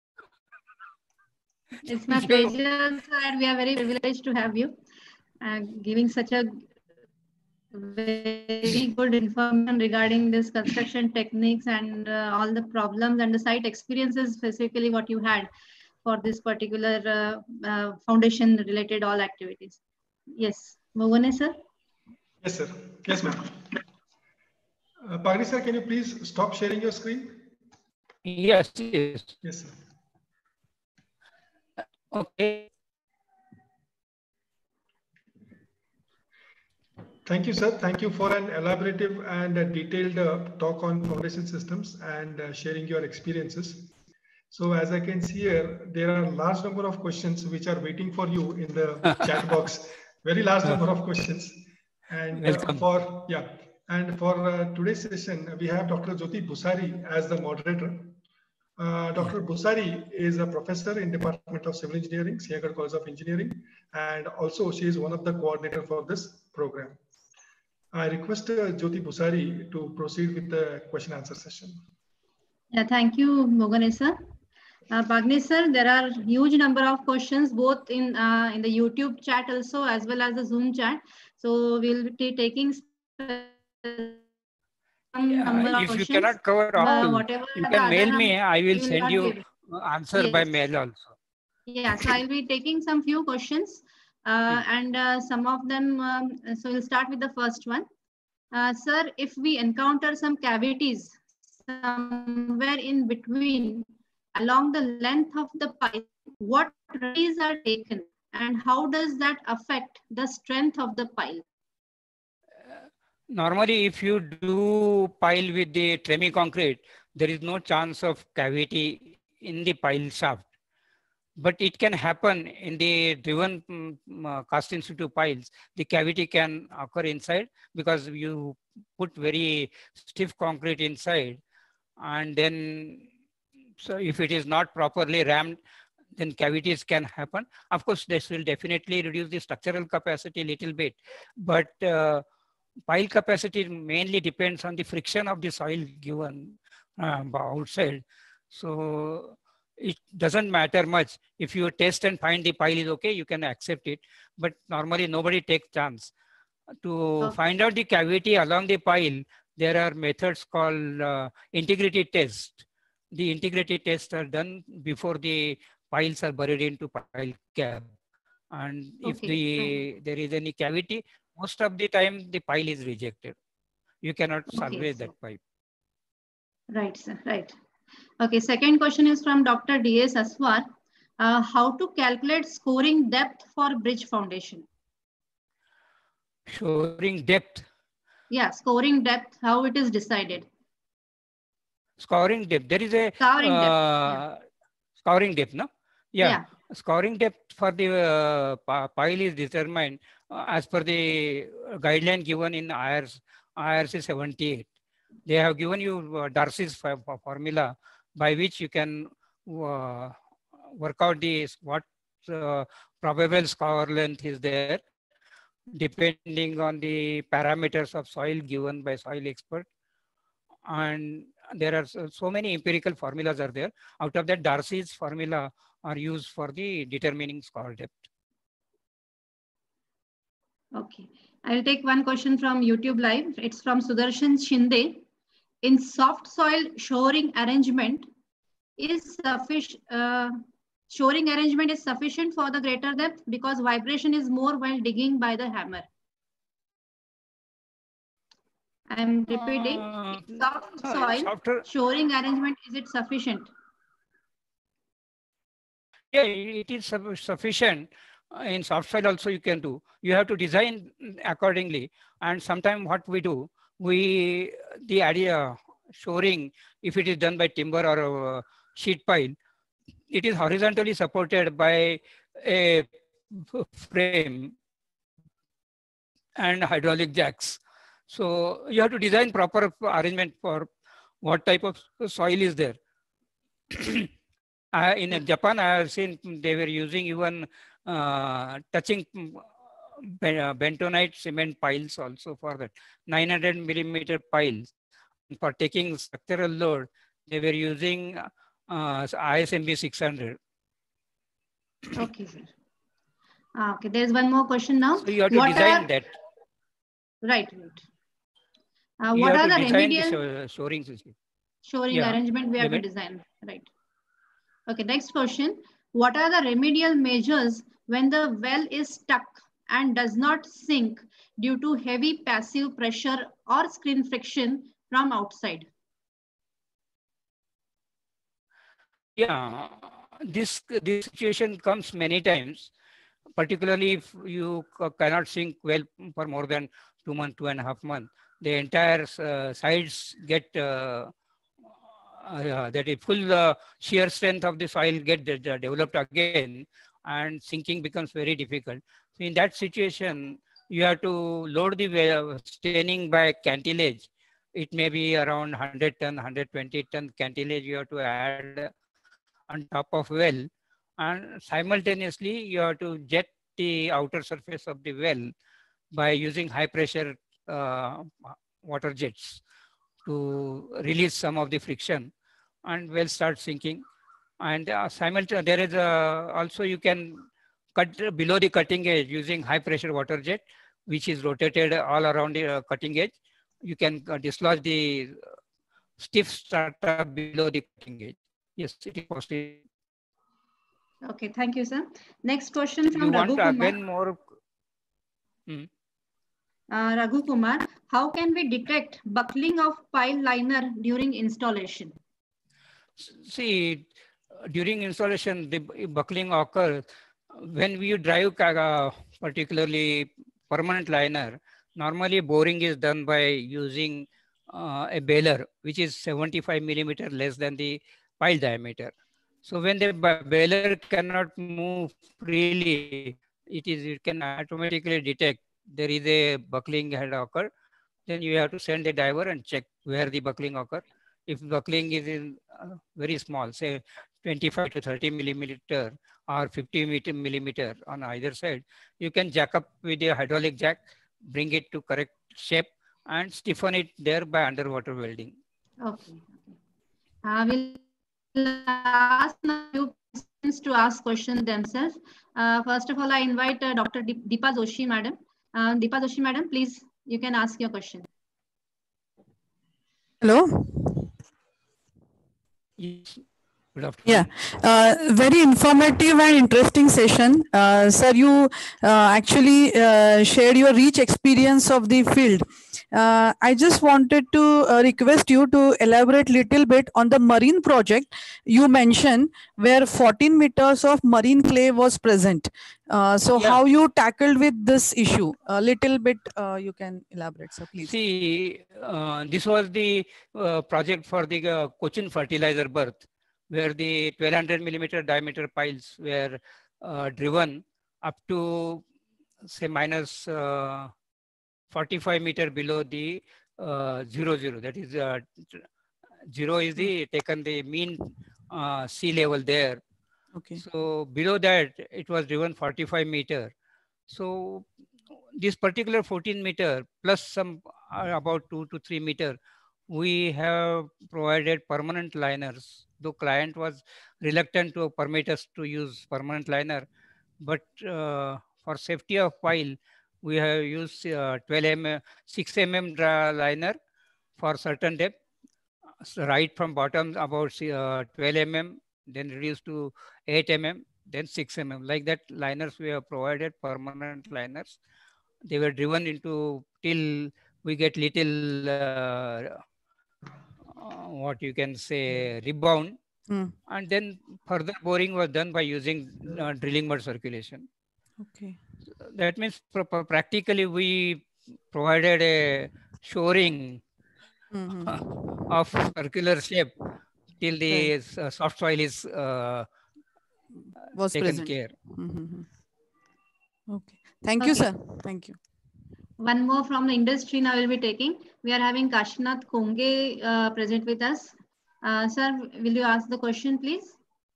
It's my pleasure, sir. We are very privileged to have you, uh, giving such a very good information regarding this construction techniques and uh, all the problems and the site experiences, specifically what you had for this particular uh, uh, foundation related all activities. Yes, Mogone sir. Yes, sir. Yes, ma'am. Uh, Pagni sir, can you please stop sharing your screen? Yes, yes. Yes, sir. Okay. Thank you, sir. Thank you for an elaborative and a detailed uh, talk on foundation systems and uh, sharing your experiences. So as I can see here, there are a large number of questions which are waiting for you in the chat box. Very large number of questions. And uh, for yeah, and for uh, today's session, we have Doctor Jyoti Bhusari as the moderator. Uh, Doctor Busari is a professor in Department of Civil Engineering, Siagat College of Engineering, and also she is one of the coordinator for this program. I request uh, Jyoti Busari to proceed with the question answer session. Yeah, thank you, Moganes sir. Uh, Bhagnesh sir, there are huge number of questions both in uh, in the YouTube chat also as well as the Zoom chat. So we'll be taking some Yeah, number of if you questions. cannot cover Uh, all, whatever you the can other mail number, me. I will we will send not you be able. answer Yes. by mail also. Yeah, so I'll be taking some few questions uh, and uh, some of them. Um, so we'll start with the first one. Uh, sir, if we encounter some cavities somewhere in between along the length of the pipe, what remedies are taken and how does that affect the strength of the pile? Normally, if you do pile with the tremi concrete, there is no chance of cavity in the pile shaft. But it can happen in the driven um, uh, cast in situ piles. The cavity can occur inside because you put very stiff concrete inside, and then so if it is not properly rammed, then cavities can happen. Of course, this will definitely reduce the structural capacity a little bit, but uh, pile capacity mainly depends on the friction of the soil given uh, outside. So it doesn't matter much. If you test and find the pile is okay, you can accept it. But normally nobody takes chance. To Okay. find out the cavity along the pile, there are methods called uh, integrity test. The integrity tests are done before the piles are buried into pile cap. And if Okay. the there is any cavity, most of the time the pile is rejected. You cannot Okay, salvage sir. that pipe. Right, sir. Right. Okay. Second question is from Doctor D S Aswar. Uh, how to calculate scoring depth for bridge foundation? Shoring depth. Yeah, scoring depth, how it is decided. Scoring depth. There is a Scoring depth. uh, scoring depth, no? Yeah. Yeah. Scoring depth for the uh, pi- pile is determined uh, as per the guideline given in I R C, I R C seventy-eight. They have given you uh, Darcy's f- formula by which you can uh, work out the what uh, probable score length is there, depending on the parameters of soil given by soil expert. And there are so, so many empirical formulas are there. Out of that, Darcy's formula are used for the determining score depth. Okay. I'll take one question from YouTube Live. It's from Sudarshan Shinde. In soft soil shoring arrangement, is sufficient, uh, shoring arrangement is sufficient for the greater depth because vibration is more while digging by the hammer. I'm repeating. Uh, In soft no, soil softer- shoring arrangement, is it sufficient? Yeah, it is suffi- sufficient. Uh, In soft soil also you can do. You have to design accordingly. And sometimes what we do, we, the idea shoring, if it is done by timber or a sheet pile, it is horizontally supported by a f- frame and hydraulic jacks. So you have to design proper arrangement for what type of soil is there. I, in Japan, I have seen they were using even uh, touching mm, ben- uh, bentonite cement piles also for that nine hundred millimeter piles. And for taking structural load, they were using uh, I S M B six hundred. Okay, sir. Ah, okay, there's one more question now. So you have to What design are, that. right, right. Uh, You what have are to the design remedial the sho- shoring system. shoring Yeah, arrangement we have to limit. design? Right. Okay, next question. What are the remedial measures when the well is stuck and does not sink due to heavy passive pressure or screen friction from outside? Yeah, this this situation comes many times, particularly if you c- cannot sink well for more than two months, two and a half months. The entire uh, sides get uh, uh, that a full uh, shear strength of the soil get de- de- developed again, and sinking becomes very difficult. So in that situation, you have to load the well staining by cantilage it may be around one hundred ton, one hundred twenty ton cantilage you have to add on top of well, and simultaneously you have to jet the outer surface of the well by using high pressure uh, water jets to release some of the friction, and well start sinking. And uh, simultaneously there is a, also you can cut below the cutting edge using high pressure water jet, which is rotated all around the uh, cutting edge. You can uh, dislodge the stiff strata below the cutting edge. Yes, it is possible. Okay, thank you, sir. Next question from You Raghu want Kumar. again more? Hmm. Uh, Raghu Kumar, how can we detect buckling of pile liner during installation? See, during installation, the buckling occurs when we drive uh, particularly permanent liner. Normally, boring is done by using uh, a baler, which is seventy-five millimeter less than the pile diameter. So when the baler cannot move freely, it is it can automatically detect there is a buckling had occurred. Then you have to send a diver and check where the buckling occurred. If buckling is in uh, very small, say twenty-five to thirty millimeter or fifty millimeter on either side, you can jack up with a hydraulic jack, bring it to correct shape, and stiffen it there by underwater welding. Okay. I will ask a few persons to ask questions themselves. Uh, first of all, I invite uh, Doctor Deepa Joshi, madam. Uh, Deepa Joshi, madam, please, you can ask your question. Hello. Yes. Good afternoon. Yeah, uh, very informative and interesting session. Uh, sir, you uh, actually uh, shared your rich experience of the field. Uh, I just wanted to uh, request you to elaborate little bit on the marine project you mentioned where fourteen meters of marine clay was present. Uh, so Yeah. how you tackled with this issue? A little bit uh, you can elaborate, sir, please. See, uh, this was the uh, project for the uh, Cochin fertilizer berth, where the twelve hundred millimeter diameter piles were uh, driven up to say minus uh, forty-five meter below the uh, zero zero. That is uh, zero is the taken the mean uh, sea level there. Okay. So below that it was driven forty-five meter. So this particular fourteen meter plus some uh, about two to three meter, we have provided permanent liners. Though client was reluctant to permit us to use permanent liner, but uh, for safety of pile, we have used uh, twelve millimeter, six millimeter liner for certain depth, so right from bottom about uh, twelve millimeter, then reduced to eight millimeter, then six millimeter. Like that, liners we have provided permanent liners. They were driven into till we get little uh, uh, what you can say rebound, Mm. and then further boring was done by using uh, drilling mud circulation. Okay. That means pr pr practically we provided a shoring Mm-hmm. of circular shape till the Right. uh, soft soil is uh, Was taken present. care. Mm-hmm. Okay. Thank you, Okay. sir. Thank you. One more from the industry now we'll be taking. We are having Kashinath Konge uh, present with us. Uh, sir, will you ask the question, please?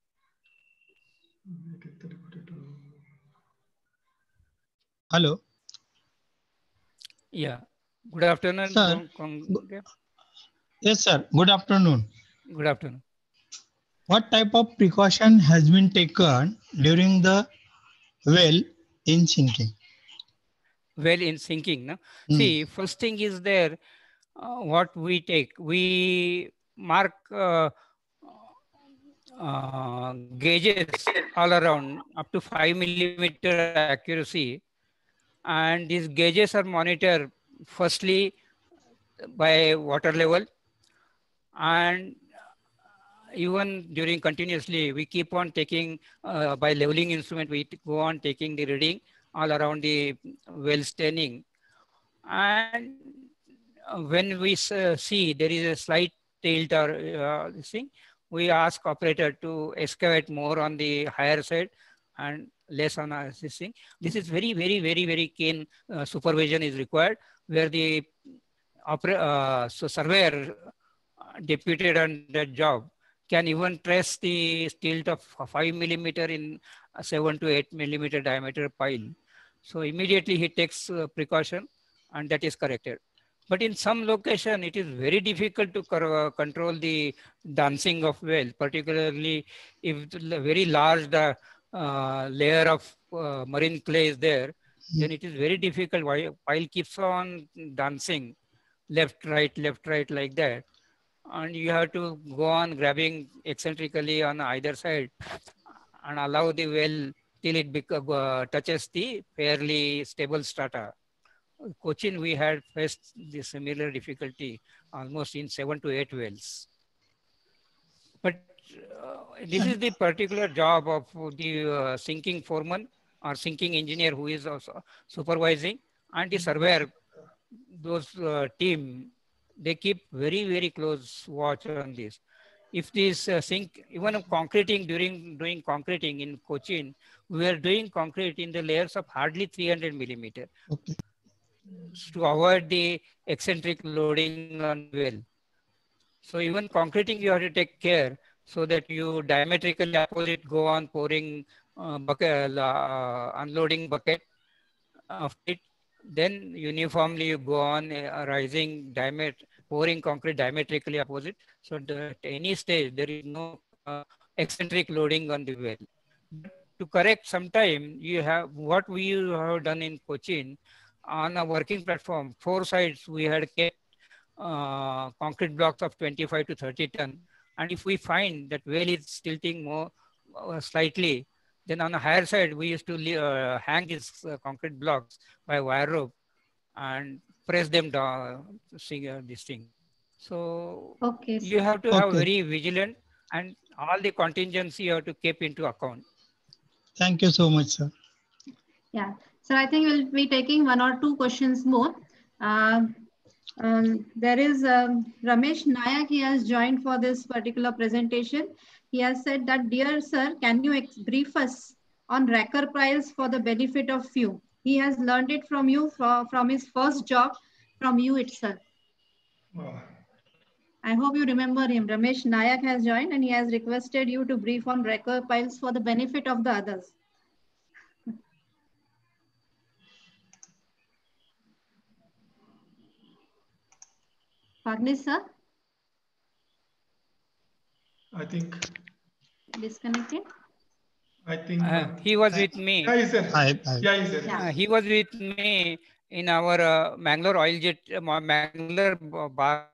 Hello. Yeah. Good afternoon. Sir. Kong- Konge. Yes, sir. Good afternoon. Good afternoon. What type of precaution has been taken during the well in sinking? Well, in sinking, no? Hmm. See, first thing is there, uh, what we take, we mark uh, uh, gauges all around up to five millimeter accuracy, and these gauges are monitored firstly by water level, and even during continuously we keep on taking uh, by leveling instrument, we go on taking the reading all around the well staining, and uh, when we uh, see there is a slight tilt or uh, this thing, we ask operator to excavate more on the higher side and less on uh, this thing. This is very, very, very, very keen uh, supervision is required, where the opera, uh, so surveyor deputed on that job can even trace the tilt of five millimeter in a seven to eight millimeter diameter pile. So immediately he takes uh, precaution and that is corrected. But in some location, it is very difficult to uh, control the dancing of well, particularly if the very large the uh, layer of uh, marine clay is there, then it is very difficult. Pile keeps on dancing left, right, left, right like that. And you have to go on grabbing eccentrically on either side and allow the well till it beca- uh, touches the fairly stable strata. Cochin, we had faced the similar difficulty almost in seven to eight wells. But uh, this is the particular job of the uh, sinking foreman or sinking engineer who is also supervising, and the surveyor. Those uh, team, they keep very, very close watch on this. If this uh, sink, even concreting, during doing concreting in Cochin, we were doing concrete in the layers of hardly three hundred millimeter. Okay. To avoid the eccentric loading on well. So even concreting, you have to take care so that you diametrically opposite go on pouring uh, bucket, uh, unloading bucket of it. Then uniformly you go on uh, rising diameter, pouring concrete diametrically opposite. So that at any stage, there is no uh, eccentric loading on the well. But to correct sometime, you have what we have done in Cochin, on a working platform, four sides we had kept uh, concrete blocks of twenty-five to thirty ton. And if we find that well is tilting more uh, slightly, then on the higher side, we used to uh, hang these uh, concrete blocks by wire rope and press them down, see uh, this thing. So okay, you have to have Okay. very vigilant, and all the contingency you have to keep into account. Thank you so much, sir. Yeah. So I think we'll be taking one or two questions more. Uh, um, there is um, Ramesh Nayak. He has joined for this particular presentation. He has said that, dear sir, can you ex brief us on Racker piles for the benefit of few? He has learned it from you for, from his first job, from you itself. Wow. I hope you remember him. Ramesh Nayak has joined and he has requested you to brief on Racker piles for the benefit of the others. Agnes, sir? I think. Disconnected? I think. Uh, he was with me. Yeah, he's there. Hi, hi. Yeah, he's there. Yeah. Uh, he was with me in our uh, Mangalore oil jet, uh, Mangalore bar.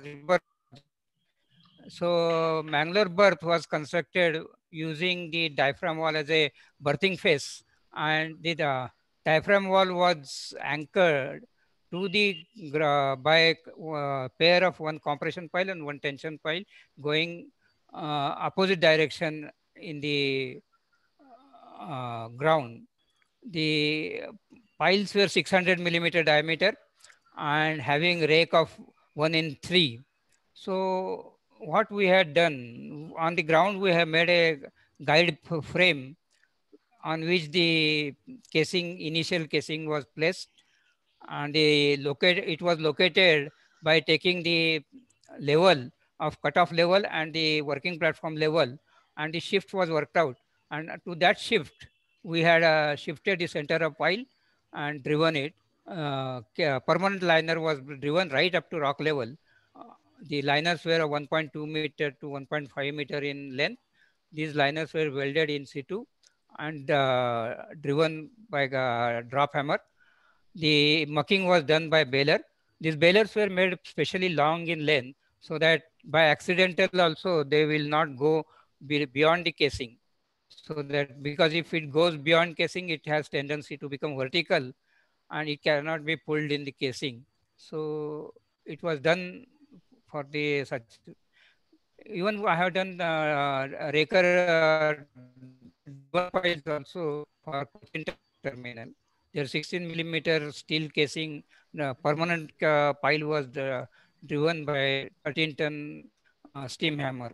So Mangalore berth was constructed using the diaphragm wall as a berthing face, and the, the diaphragm wall was anchored to the uh, by a uh, pair of one compression pile and one tension pile going uh, opposite direction in the uh, ground. The piles were six hundred millimeter diameter and having rake of one in three. So what we had done on the ground, we have made a guide frame on which the casing, initial casing was placed, and the locate, it was located by taking the level of cutoff level and the working platform level, and the shift was worked out. And to that shift, we had uh, shifted the center of pile and driven it. Uh, permanent liner was driven right up to rock level. Uh, the liners were one point two meter to one point five meter in length. These liners were welded in situ and uh, driven by a drop hammer. The mucking was done by baler. These balers were made specially long in length so that by accidental also they will not go be beyond the casing. So that because if it goes beyond casing, it has tendency to become vertical and it cannot be pulled in the casing. So it was done for the such. Even I have done uh, Raker uh, piles also for Cochin terminal. Their sixteen millimeter steel casing, uh, permanent uh, pile was uh, driven by thirteen ton uh, steam hammer.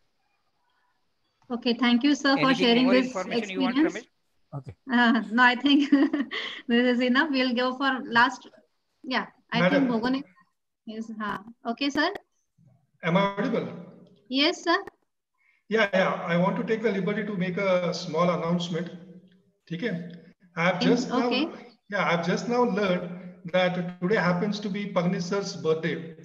Okay, thank you, sir, Anything for sharing more this information experience. you want from it? Okay. Uh, no, I think this is enough. We'll go for last. Yeah, I Madam. think Bogone. Yes, huh. Okay, sir. Am I audible? Yes, sir. Yeah, yeah. I want to take the liberty to make a small announcement. Okay. I have just now, okay. yeah, I've just now learned that today happens to be Pagni sir's birthday.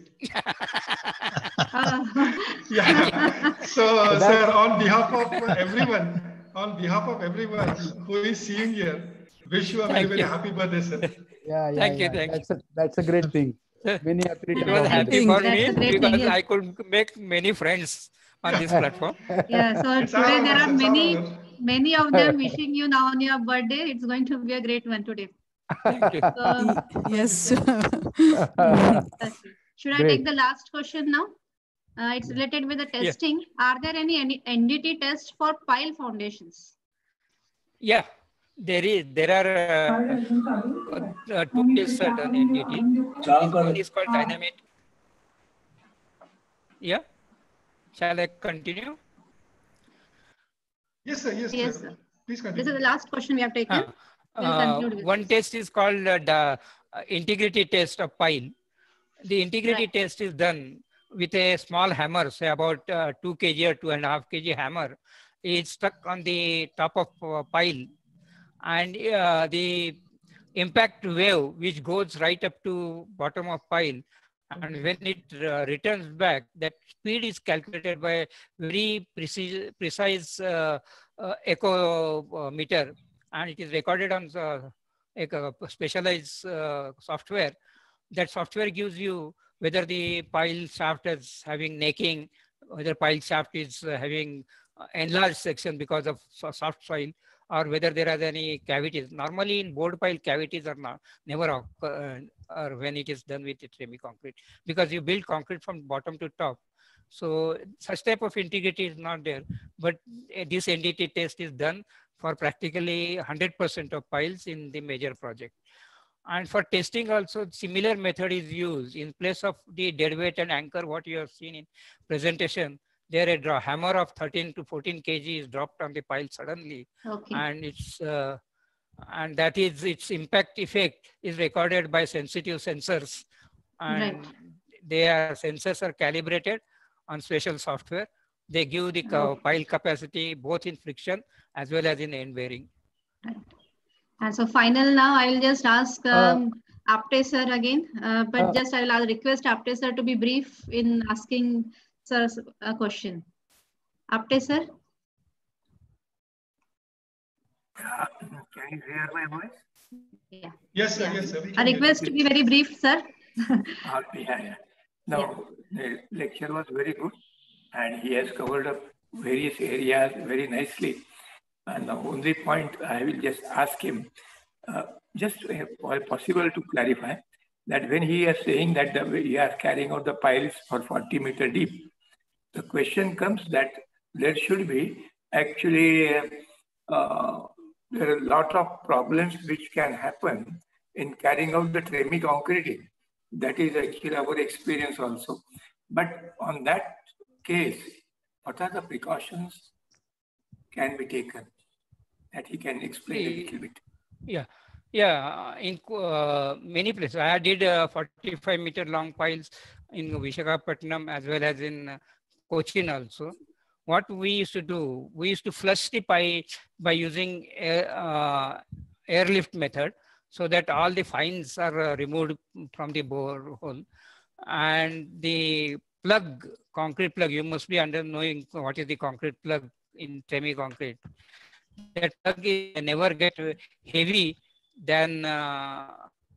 Yeah. So, sir, on behalf of everyone, on behalf of everyone who is seeing here, wish you a very, very happy birthday, sir. Yeah, yeah, Thank you, yeah. thank That's a that's a great thing. Many happy It returns was of the happy day. for That's me a great because thing, yes. I could make many friends on this platform. Yeah, so It's our today honor, there are sir, it's our many, honor. many of them wishing you now on your birthday. It's going to be a great one today. Thank you. So, Yes. okay. Should I Great. take the last question now? Uh, it's related with the testing. Are there any, any N D T tests for pile foundations? Yeah, there is. There are uh, uh, two tests are done N D T. One is called dynamic. Yeah. Shall I continue? Yes, sir. Yes, Yes, sir. sir. Please continue. This is the last question we have taken. Uh, We'll uh, conclude with one this. test is called uh, the uh, integrity test of pile. The integrity Right. test is done with a small hammer, say about uh, two kg or two and a half kg hammer. It's stuck on the top of uh, pile, and uh, the impact wave which goes right up to bottom of pile, and when it uh, returns back, that speed is calculated by very precise, precise uh, uh, echo uh, meter, and it is recorded on uh, a specialized uh, software. That software gives you whether the pile shaft is having necking, whether pile shaft is uh, having uh, enlarged section because of so soft soil, or whether there are any cavities. Normally in board pile, cavities are not never occur, uh, or when it is done with semi concrete, because you build concrete from bottom to top. So such type of integrity is not there. But uh, this N D T test is done for practically one hundred percent of piles in the major project. And for testing also, similar method is used. In place of the dead weight and anchor, what you have seen in presentation, there a draw, hammer of thirteen to fourteen kg is dropped on the pile suddenly. Okay. And it's uh, and that is its impact effect is recorded by sensitive sensors. And Right. their sensors are calibrated on special software. They give the Okay. pile capacity both in friction as well as in end bearing. Right. And so final now, I will just ask um, uh, Apte sir again, uh, but uh, just I will request Apte sir to be brief in asking sir a question. Apte sir? Can you hear my voice? Yeah. Yes, sir. Yeah. Yes, sir. We A can hear you. request to be very brief, sir. Uh, yeah, yeah. No, the lecture was very good, and he has covered up various areas very nicely. And the only point I will just ask him, uh, just uh, possible to clarify that when he is saying that the, he is carrying out the piles for forty meter deep, the question comes that there should be actually uh, there are a lot of problems which can happen in carrying out the tremi concreting. That is actually our experience also. But on that case, what are the precautions can be taken? That he can explain a little bit. Yeah, yeah. In uh, many places, I did uh, forty-five meter long piles in Visakhapatnam as well as in uh, Cochin also. What we used to do, we used to flush the pile by using air, uh, airlift method, so that all the fines are uh, removed from the borehole, and the plug, concrete plug. You must be under knowing what is the concrete plug in semi concrete. That plug is never get heavy than uh,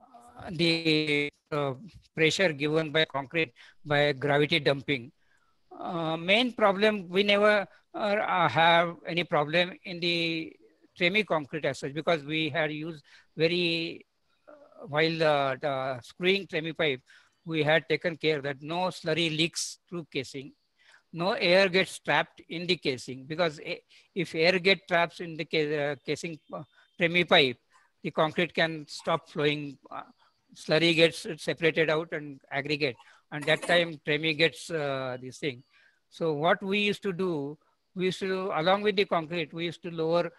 the uh, pressure given by concrete by gravity dumping. Uh, main problem, we never uh, have any problem in the semi concrete as such, because we had used very, uh, while uh, the screwing semi pipe, we had taken care that no slurry leaks through casing. No air gets trapped in the casing, because if air gets trapped in the uh, casing uh, tremi pipe, the concrete can stop flowing. Uh, slurry gets separated out and aggregate, and that time tremi gets uh, this thing. So what we used to do, we used to, along with the concrete, we used to lower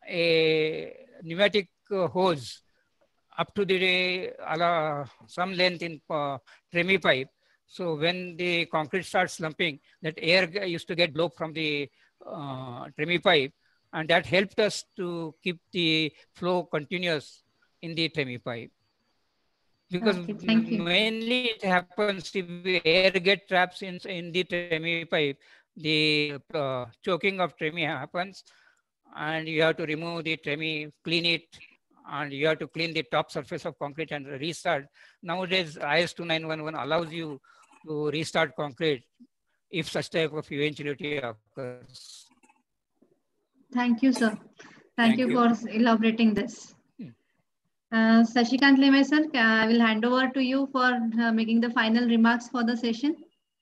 a pneumatic uh, hose up to the uh, some length in uh, tremi pipe, So when the concrete starts slumping, that air used to get blown from the uh, Tremi pipe, and that helped us to keep the flow continuous in the Tremi pipe. Because Okay, thank you. mainly it happens if air get traps in, in the Tremi pipe, the uh, choking of Tremi happens, and you have to remove the Tremi, clean it, and you have to clean the top surface of concrete and restart. Nowadays, I S two nine one one allows you to restart concrete if such type of eventuality occurs. Thank you, sir. Thank, Thank you, you. for elaborating this. Uh, Sashikant Leme, sir, I will hand over to you for uh, making the final remarks for the session.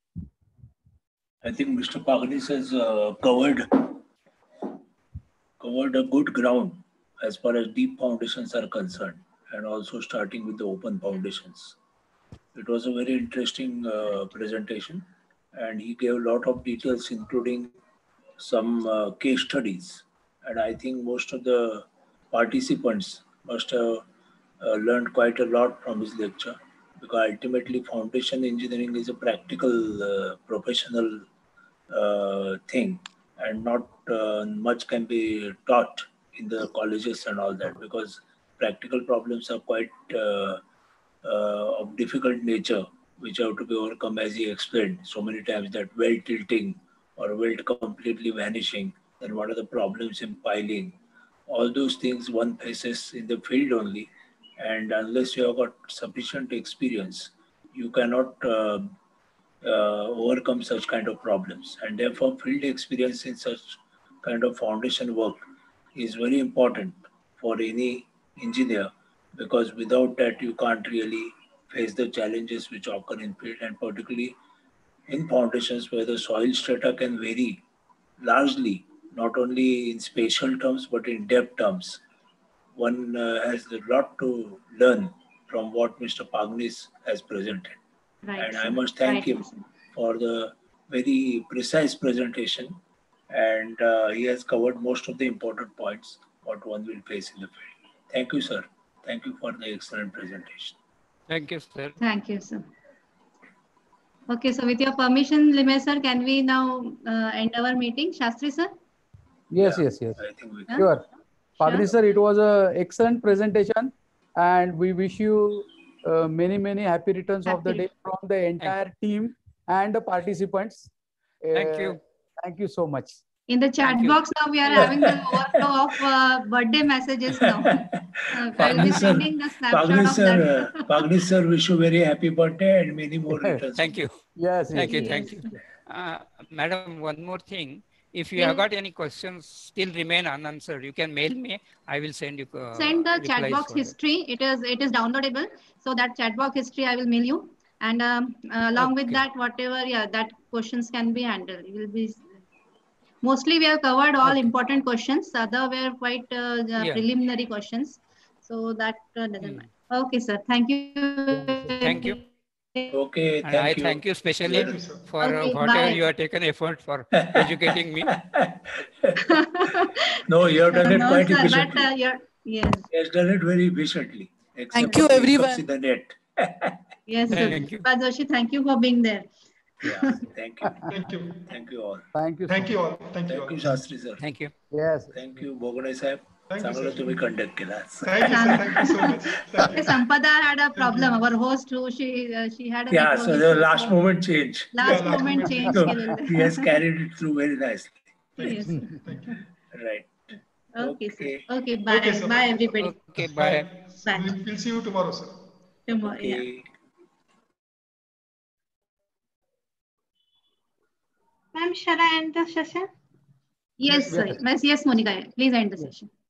I think Mister Pagnis has uh, covered covered a good ground as far as deep foundations are concerned, and also starting with the open foundations. It was a very interesting uh, presentation, and he gave a lot of details, including some uh, case studies. And I think most of the participants must have uh, learned quite a lot from his lecture, because ultimately foundation engineering is a practical uh, professional uh, thing, and not uh, much can be taught in the colleges and all that, because practical problems are quite uh, uh, of difficult nature, which have to be overcome, as he explained so many times, that weld tilting or weld completely vanishing, then what are the problems in piling. All those things one faces in the field only, and unless you have got sufficient experience, you cannot uh, uh, overcome such kind of problems. And therefore, field experience in such kind of foundation work is very important for any engineer, because without that, you can't really face the challenges which occur in field, and particularly in foundations where the soil strata can vary largely, not only in spatial terms, but in depth terms. One uh, has a lot to learn from what Mister Pagnis has presented. Right, And I sir. must thank Right, him sir. for the very precise presentation. And uh, he has covered most of the important points what one will face in the field. Thank you, sir. Thank you for the excellent presentation. Thank you, sir. Thank you, sir. Okay, so with your permission, Leme, sir, can we now uh, end our meeting? Shastri, sir? Yes, yes, yes. I think we Huh? Sure. Pagnis, Sure. sir, it was an excellent presentation, and we wish you uh, many, many happy returns of the Happy. day from the entire team and the participants. Thank Uh, you. Thank you so much. In the chat Thank you. box now, we are having the overflow of uh, birthday messages now. Uh, I will be Pagnis sir, sending the snapshot Pagnis of sir, that. uh, Pagnis sir, wish you very happy birthday and many more returns. Thank you. Yes, yes, Thank you. yes. Thank Yes. you. Uh, Madam, one more thing. If you Yes. have got any questions still remain unanswered, you can mail me. I will send you uh, Send the chat replies box for that. history. It is it is downloadable. So that chat box history I will mail you. And um, uh, along with Okay. that, whatever, yeah, that questions can be handled. It will be mostly we have covered all Okay. important questions. Other were quite uh, the Yeah. preliminary questions. So that uh, doesn't Hmm. matter. Okay, sir. Thank you. Thank you. Okay, And thank I you. thank you specially Thank you, sir. for uh, Okay, whatever bye. you have taken effort for educating me. No, you have done it No, quite sir, but efficiently. uh, you're, yes, He has done it very efficiently, except Thank for you, the hiccups everyone. in the net. yes, sir. Thank you. But Joshi, thank you for being there. Yeah, thank you. Thank you. Thank you all. Thank you so Thank you much. all. Thank you Thank you, all. Shastri sir. Thank you. Yes. Thank you, Bogane sahib. Thank you, चांगलं sir. तुम्ही conduct केला. Thank you, sir. Thank you so much. Thank Okay, you. Sampada had a Thank you. problem. Our host, who she uh, she had a Yeah, network so the issue. last So moment change. Yeah, last last moment moment change. So केलेलं. he has carried it through very nicely. Yes, sir. Thank you. Right. Okay, sir. Okay. Okay, bye. Okay, sir. Bye, everybody. Okay, bye. Bye. Bye. We'll, we'll see you tomorrow, sir. Tomorrow, yeah. Okay. Ma'am, shall I end the session? Yes, Yes. sir. Yes, yes, Monica. Please end the Yes. session.